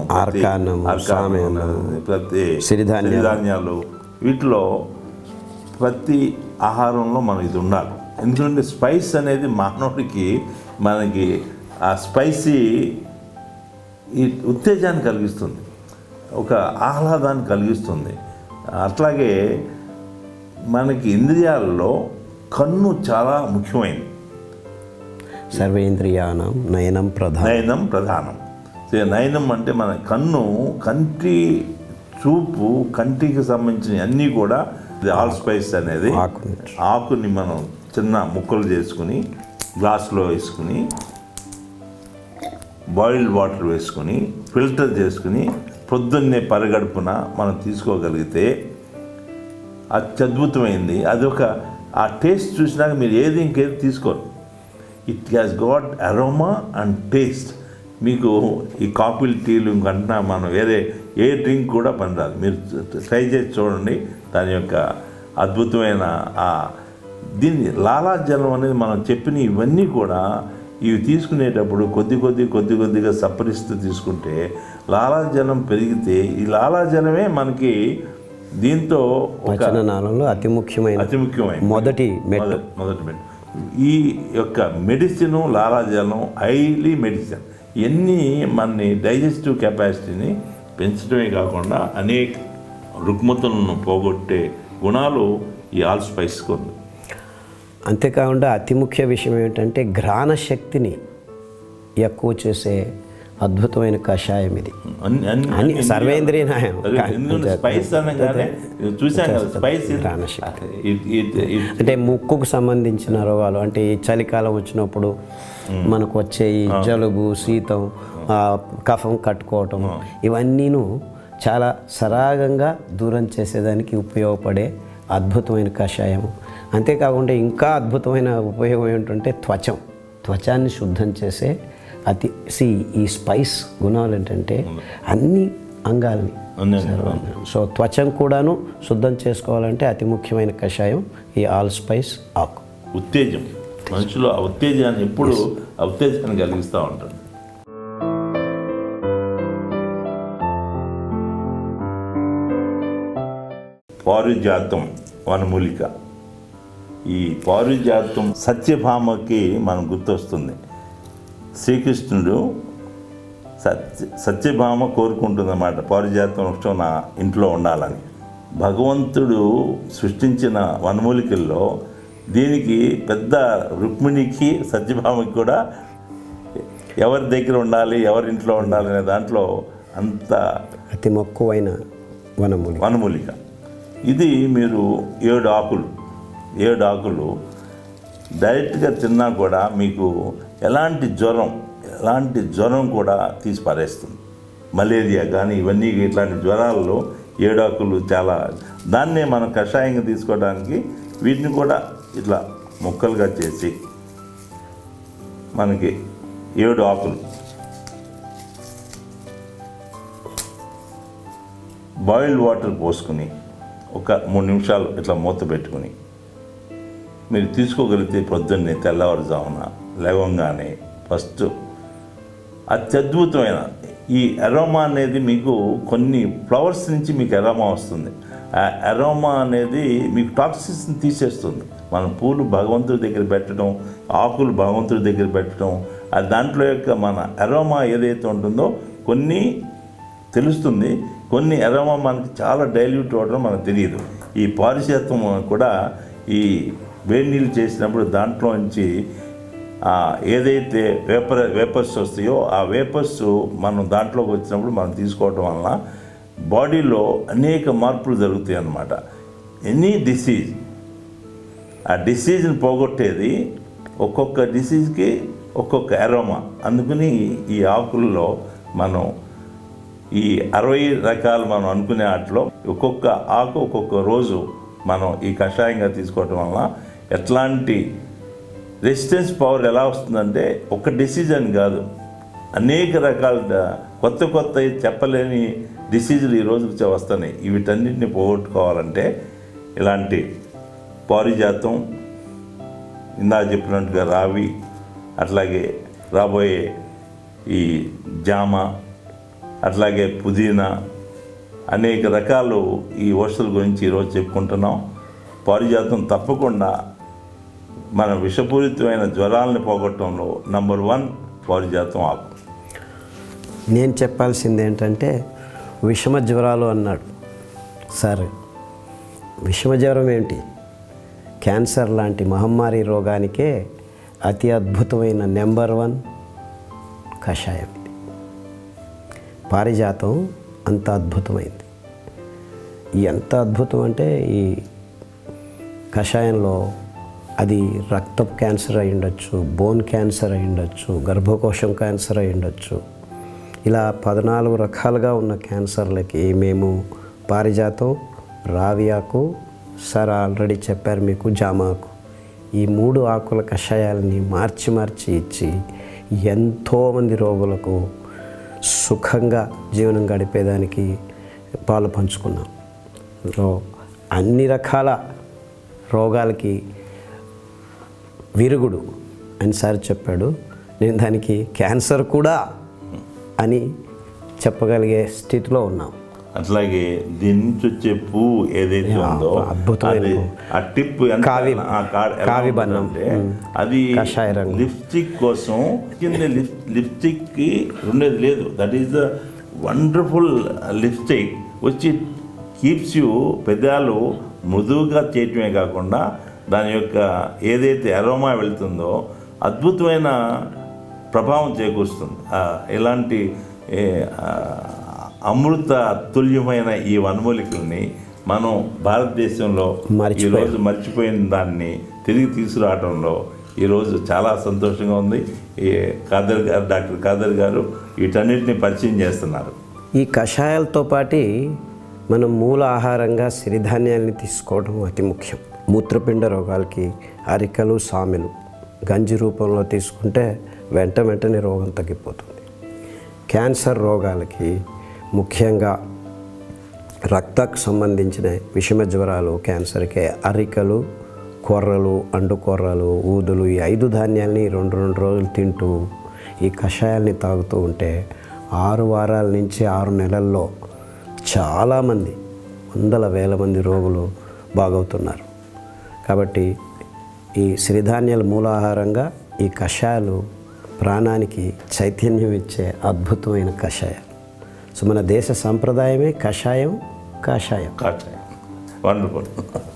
ప్రతి సిరిధాన్యాలు వీటిలో ప్రతి ఆహారంలో మనం ఇది ఉండాలి. ఎందుకంటే స్పైస్ అనేది మానవుడికి మనకి ఆ స్పైసీ ఈ ఉత్తేజాన్ని కలిగిస్తుంది, ఒక ఆహ్లాదాన్ని కలిగిస్తుంది. అట్లాగే మనకి ఇంద్రియాలలో కన్ను చాలా ముఖ్యమైనది. సర్వేంద్రియానం నయనం ప్రధానం. నయనం అంటే మన కన్ను, కంటి చూపు, కంటికి సంబంధించిన అన్నీ కూడా ఆల్ స్పైస్ అనేది ఆకుని మనం చిన్న ముక్కలు చేసుకుని గ్లాసులో వేసుకుని బాయిల్డ్ వాటర్ వేసుకొని ఫిల్టర్ చేసుకుని పొద్దున్నే పరిగడుపున మనం తీసుకోగలిగితే అత్యద్భుతమైంది. అదొక ఆ టేస్ట్ చూసినాక మీరు ఇంకేది తీసుకోరు. It has got aroma and taste. మీకు ఈ కాఫీలు, టీలు ఇంకంటున్నా మనం వేరే ఏ డ్రింక్ కూడా పనిరాదు. మీరు ట్రై చేసి చూడండి దాని యొక్క అద్భుతమైన దీన్ని లాలాజలం అనేది మనం చెప్పిన ఇవన్నీ కూడా ఇవి తీసుకునేటప్పుడు కొద్దిగా సప్పరిస్తూ తీసుకుంటే లాలాజలం పెరిగితే ఈ లాలాజలమే మనకి దీంతో పచననాళంలో అతి ముఖ్యమైన మొదటి మెట్టు. ఈ యొక్క మెడిసిన్ లాలాజలం హైలీ మెడిసిన్. ఇవన్నీ మన డైజెస్టివ్ కెపాసిటీని పెంచడమే కాకుండా అనేక రుగ్మతలను పోగొట్టే గుణాలు ఈ ఆల్ స్పైస్కి ఉంది. అంతేకాకుండా అతి ముఖ్య విషయం ఏమిటంటే ఘ్రాణ శక్తిని ఎక్కువ చేసే అద్భుతమైన కషాయం ఇది. సర్వేంద్రియ న్యాయం అంటే ముక్కుకు సంబంధించిన రోగాలు, అంటే ఈ చలికాలం వచ్చినప్పుడు మనకు వచ్చే ఈ జలుబు, శీతం, కఫం కట్టుకోవటం, ఇవన్నీను చాలా సరాగంగా దూరం చేసేదానికి ఉపయోగపడే అద్భుతమైన కషాయం. అంతేకాకుండా ఇంకా అద్భుతమైన ఉపయోగం ఏమిటంటే త్వచాన్ని శుద్ధం చేసే ఈ స్పైస్ గుణాలు ఏంటంటే అన్ని అంగాల్ని, సో త్వచం కూడాను శుద్ధం చేసుకోవాలంటే అతి ముఖ్యమైన కషాయం ఈ ఆల్ స్పైస్ ఆకు. ఉత్తేజం, మనుషులు ఆ ఉత్తేజాన్ని ఎప్పుడు ఉత్తేజాన్ని కలిగిస్తూ ఉంటుంది. పారిజాతం వనమూలిక. ఈ పారిజాతం సత్యభామకి మనం గుర్తొస్తుంది. శ్రీకృష్ణుడు సత్యభామ కోరుకుంటుందన్నమాట పారిజాతం వృక్షం నా ఇంట్లో ఉండాలని. భగవంతుడు సృష్టించిన వనమూలికల్లో దీనికి పెద్ద రుక్మిణికి సత్యభామకి కూడా ఎవరి దగ్గర ఉండాలి, ఎవరి ఇంట్లో ఉండాలి అనే దాంట్లో అంత అతి మక్కువైన వనమూలిక. ఇది మీరు 7 ఆకులు డైరెక్ట్గా తిన్నా కూడా మీకు ఎలాంటి జ్వరం కూడా తీసి పారేస్తుంది. మలేరియా కానీ ఇవన్నీ ఇట్లాంటి జ్వరాల్లో ఏడాకులు చాలా, దాన్నే మనం కషాయంగా తీసుకోవడానికి వీటిని కూడా ఇట్లా ముక్కలుగా చేసి మనకి 7 ఆకులు బాయిల్డ్ వాటర్ పోసుకుని ఒక 3 నిమిషాలు ఇట్లా మూత పెట్టుకుని మీరు తీసుకోగలిగితే పొద్దున్నే తెల్లవారుజామున లేవగానే ఫస్ట్ అత్యద్భుతమైన ఈ అరోమా అనేది మీకు కొన్ని ఫ్లవర్స్ నుంచి మీకు అరోమా వస్తుంది. ఆ అరోమా అనేది మీకు టాక్సిన్స్ని తీసేస్తుంది. మనం పూలు భగవంతుడి దగ్గర పెట్టడం, ఆకులు భగవంతుడి దగ్గర పెట్టడం, ఆ దాంట్లో యొక్క మన అరోమా ఏదైతే ఉంటుందో కొన్ని తెలుస్తుంది, కొన్ని అరోమా మనకి చాలా డైల్యూట్ అవ్వడం మనకు తెలియదు. ఈ పారిజాతం కూడా ఈ వేడి నీళ్ళు చేసినప్పుడు దాంట్లో నుంచి ఏదైతే వేపర్స్ వస్తాయో ఆ వేపర్స్ మనం దాంట్లోకి వచ్చినప్పుడు మనం తీసుకోవడం వలన బాడీలో అనేక మార్పులు జరుగుతాయి అన్నమాట. ఎనీ డిసీజ్, ఆ డిసీజ్ని పోగొట్టేది ఒక్కొక్క డిసీజ్కి ఒక్కొక్క అరోమా. అందుకని ఈ ఆకుల్లో మనం ఈ 60 రకాలు మనం అనుకునే వాటిలో ఒక్కొక్క ఆకు ఒక్కొక్క రోజు మనం ఈ కషాయంగా తీసుకోవటం వలన ఎట్లాంటి రెసిస్టెన్స్ పవర్ ఎలా వస్తుందంటే ఒక డిసీజ్ అని కాదు, అనేక రకాల కొత్త చెప్పలేని డిసీజులు ఈరోజు వస్తున్నాయి. వీటన్నిటిని పోగొట్టుకోవాలంటే ఇలాంటి పారిజాతం, ఇందాక చెప్పినట్టుగా రావి, అట్లాగే రాబోయే ఈ జామ, అట్లాగే పుదీనా, అనేక రకాలు ఈ ఔషధాల గురించి ఈరోజు చెప్పుకుంటున్నాం. పారిజాతం తప్పకుండా మన విషపూరితమైన జ్వరాలను పోగొట్టడంలో నంబర్ 1 పారిజాతం ఆకు. నేను చెప్పాల్సింది ఏంటంటే విషమ జ్వరాలు అన్నాడు సార్. విషమ జ్వరం ఏంటి? క్యాన్సర్ లాంటి మహమ్మారి రోగానికే అతి అద్భుతమైన నెంబర్ 1 కషాయం ఇది. పారిజాతం అంత అద్భుతమైంది. ఎంత అద్భుతం అంటే ఈ కషాయంలో అది రక్తపు క్యాన్సర్ అయి ఉండొచ్చు, బోన్ క్యాన్సర్ అయి ఉండొచ్చు, గర్భకోశం క్యాన్సర్ అయి ఉండొచ్చు. ఇలా 14 రకాలుగా ఉన్న క్యాన్సర్లకి మేము పారిజాతం, రావి ఆకు, సార్ ఆల్రెడీ చెప్పారు మీకు జామాకు, ఈ 3 ఆకుల కషాయాలని మార్చి ఇచ్చి ఎంతోమంది రోగులకు సుఖంగా జీవనం గడిపేదానికి పాలు పంచుకున్నాం. అన్ని రకాల రోగాలకి విరుగుడు అని సార్ చెప్పాడు. నేను దానికి క్యాన్సర్ కూడా అని చెప్పగలిగే స్థితిలో ఉన్నాం. అట్లాగే దీని నుంచి వచ్చే పువ్వు ఏదైతే ఉందో అద్భుతమైన ఆ టిప్ కావి బన్నం అంటే అది లిప్స్టిక్ కోసం కింద లిప్స్టిక్కి ఉండేది లేదు. That is the wonderful lipstick వచ్చి కీప్స్ యూ పెదాలు మృదువుగా చేయటమే కాకుండా దాని యొక్క ఏదైతే అరోమా వెళ్తుందో అద్భుతమైన ప్రభావం చేకూరుస్తుంది. ఇలాంటి అమృత తుల్యమైన ఈ వనమూలికల్ని మనం భారతదేశంలో ఈరోజు మర్చిపోయిన దాన్ని తిరిగి తీసుకురావడంలో ఈరోజు చాలా సంతోషంగా ఉంది. ఈ డాక్టర్ ఖాదర్ గారు వీటన్నిటిని పరిచయం చేస్తున్నారు. ఈ కషాయాలతో పాటు మనం మూల ఆహారంగా సిరిధాన్యాలని తీసుకోవడం అతి ముఖ్యం. మూత్రపిండ రోగాలకి అరికలు, సామెలు గంజి రూపంలో తీసుకుంటే వెంటనే రోగం తగ్గిపోతుంది. క్యాన్సర్ రోగాలకి ముఖ్యంగా రక్తకు సంబంధించిన విషమ జ్వరాలు, క్యాన్సర్కి అరికలు, కొర్రలు, అండుకొర్రలు, ఊదులు, ఈ 5 ధాన్యాలని 2 రోజులు తింటూ ఈ కషాయాల్ని తాగుతూ ఉంటే 6 వారాల నుంచి 6 నెలల్లో చాలామంది, వందల వేల మంది రోగులు బాగవుతున్నారు. కాబట్టి ఈ సిరిధాన్యాల మూలాహారంగా ఈ కషాయాలు ప్రాణానికి చైతన్యం ఇచ్చే అద్భుతమైన కషాయాలు. సో మన దేశ సంప్రదాయమే కషాయం. వండర్ఫుల్.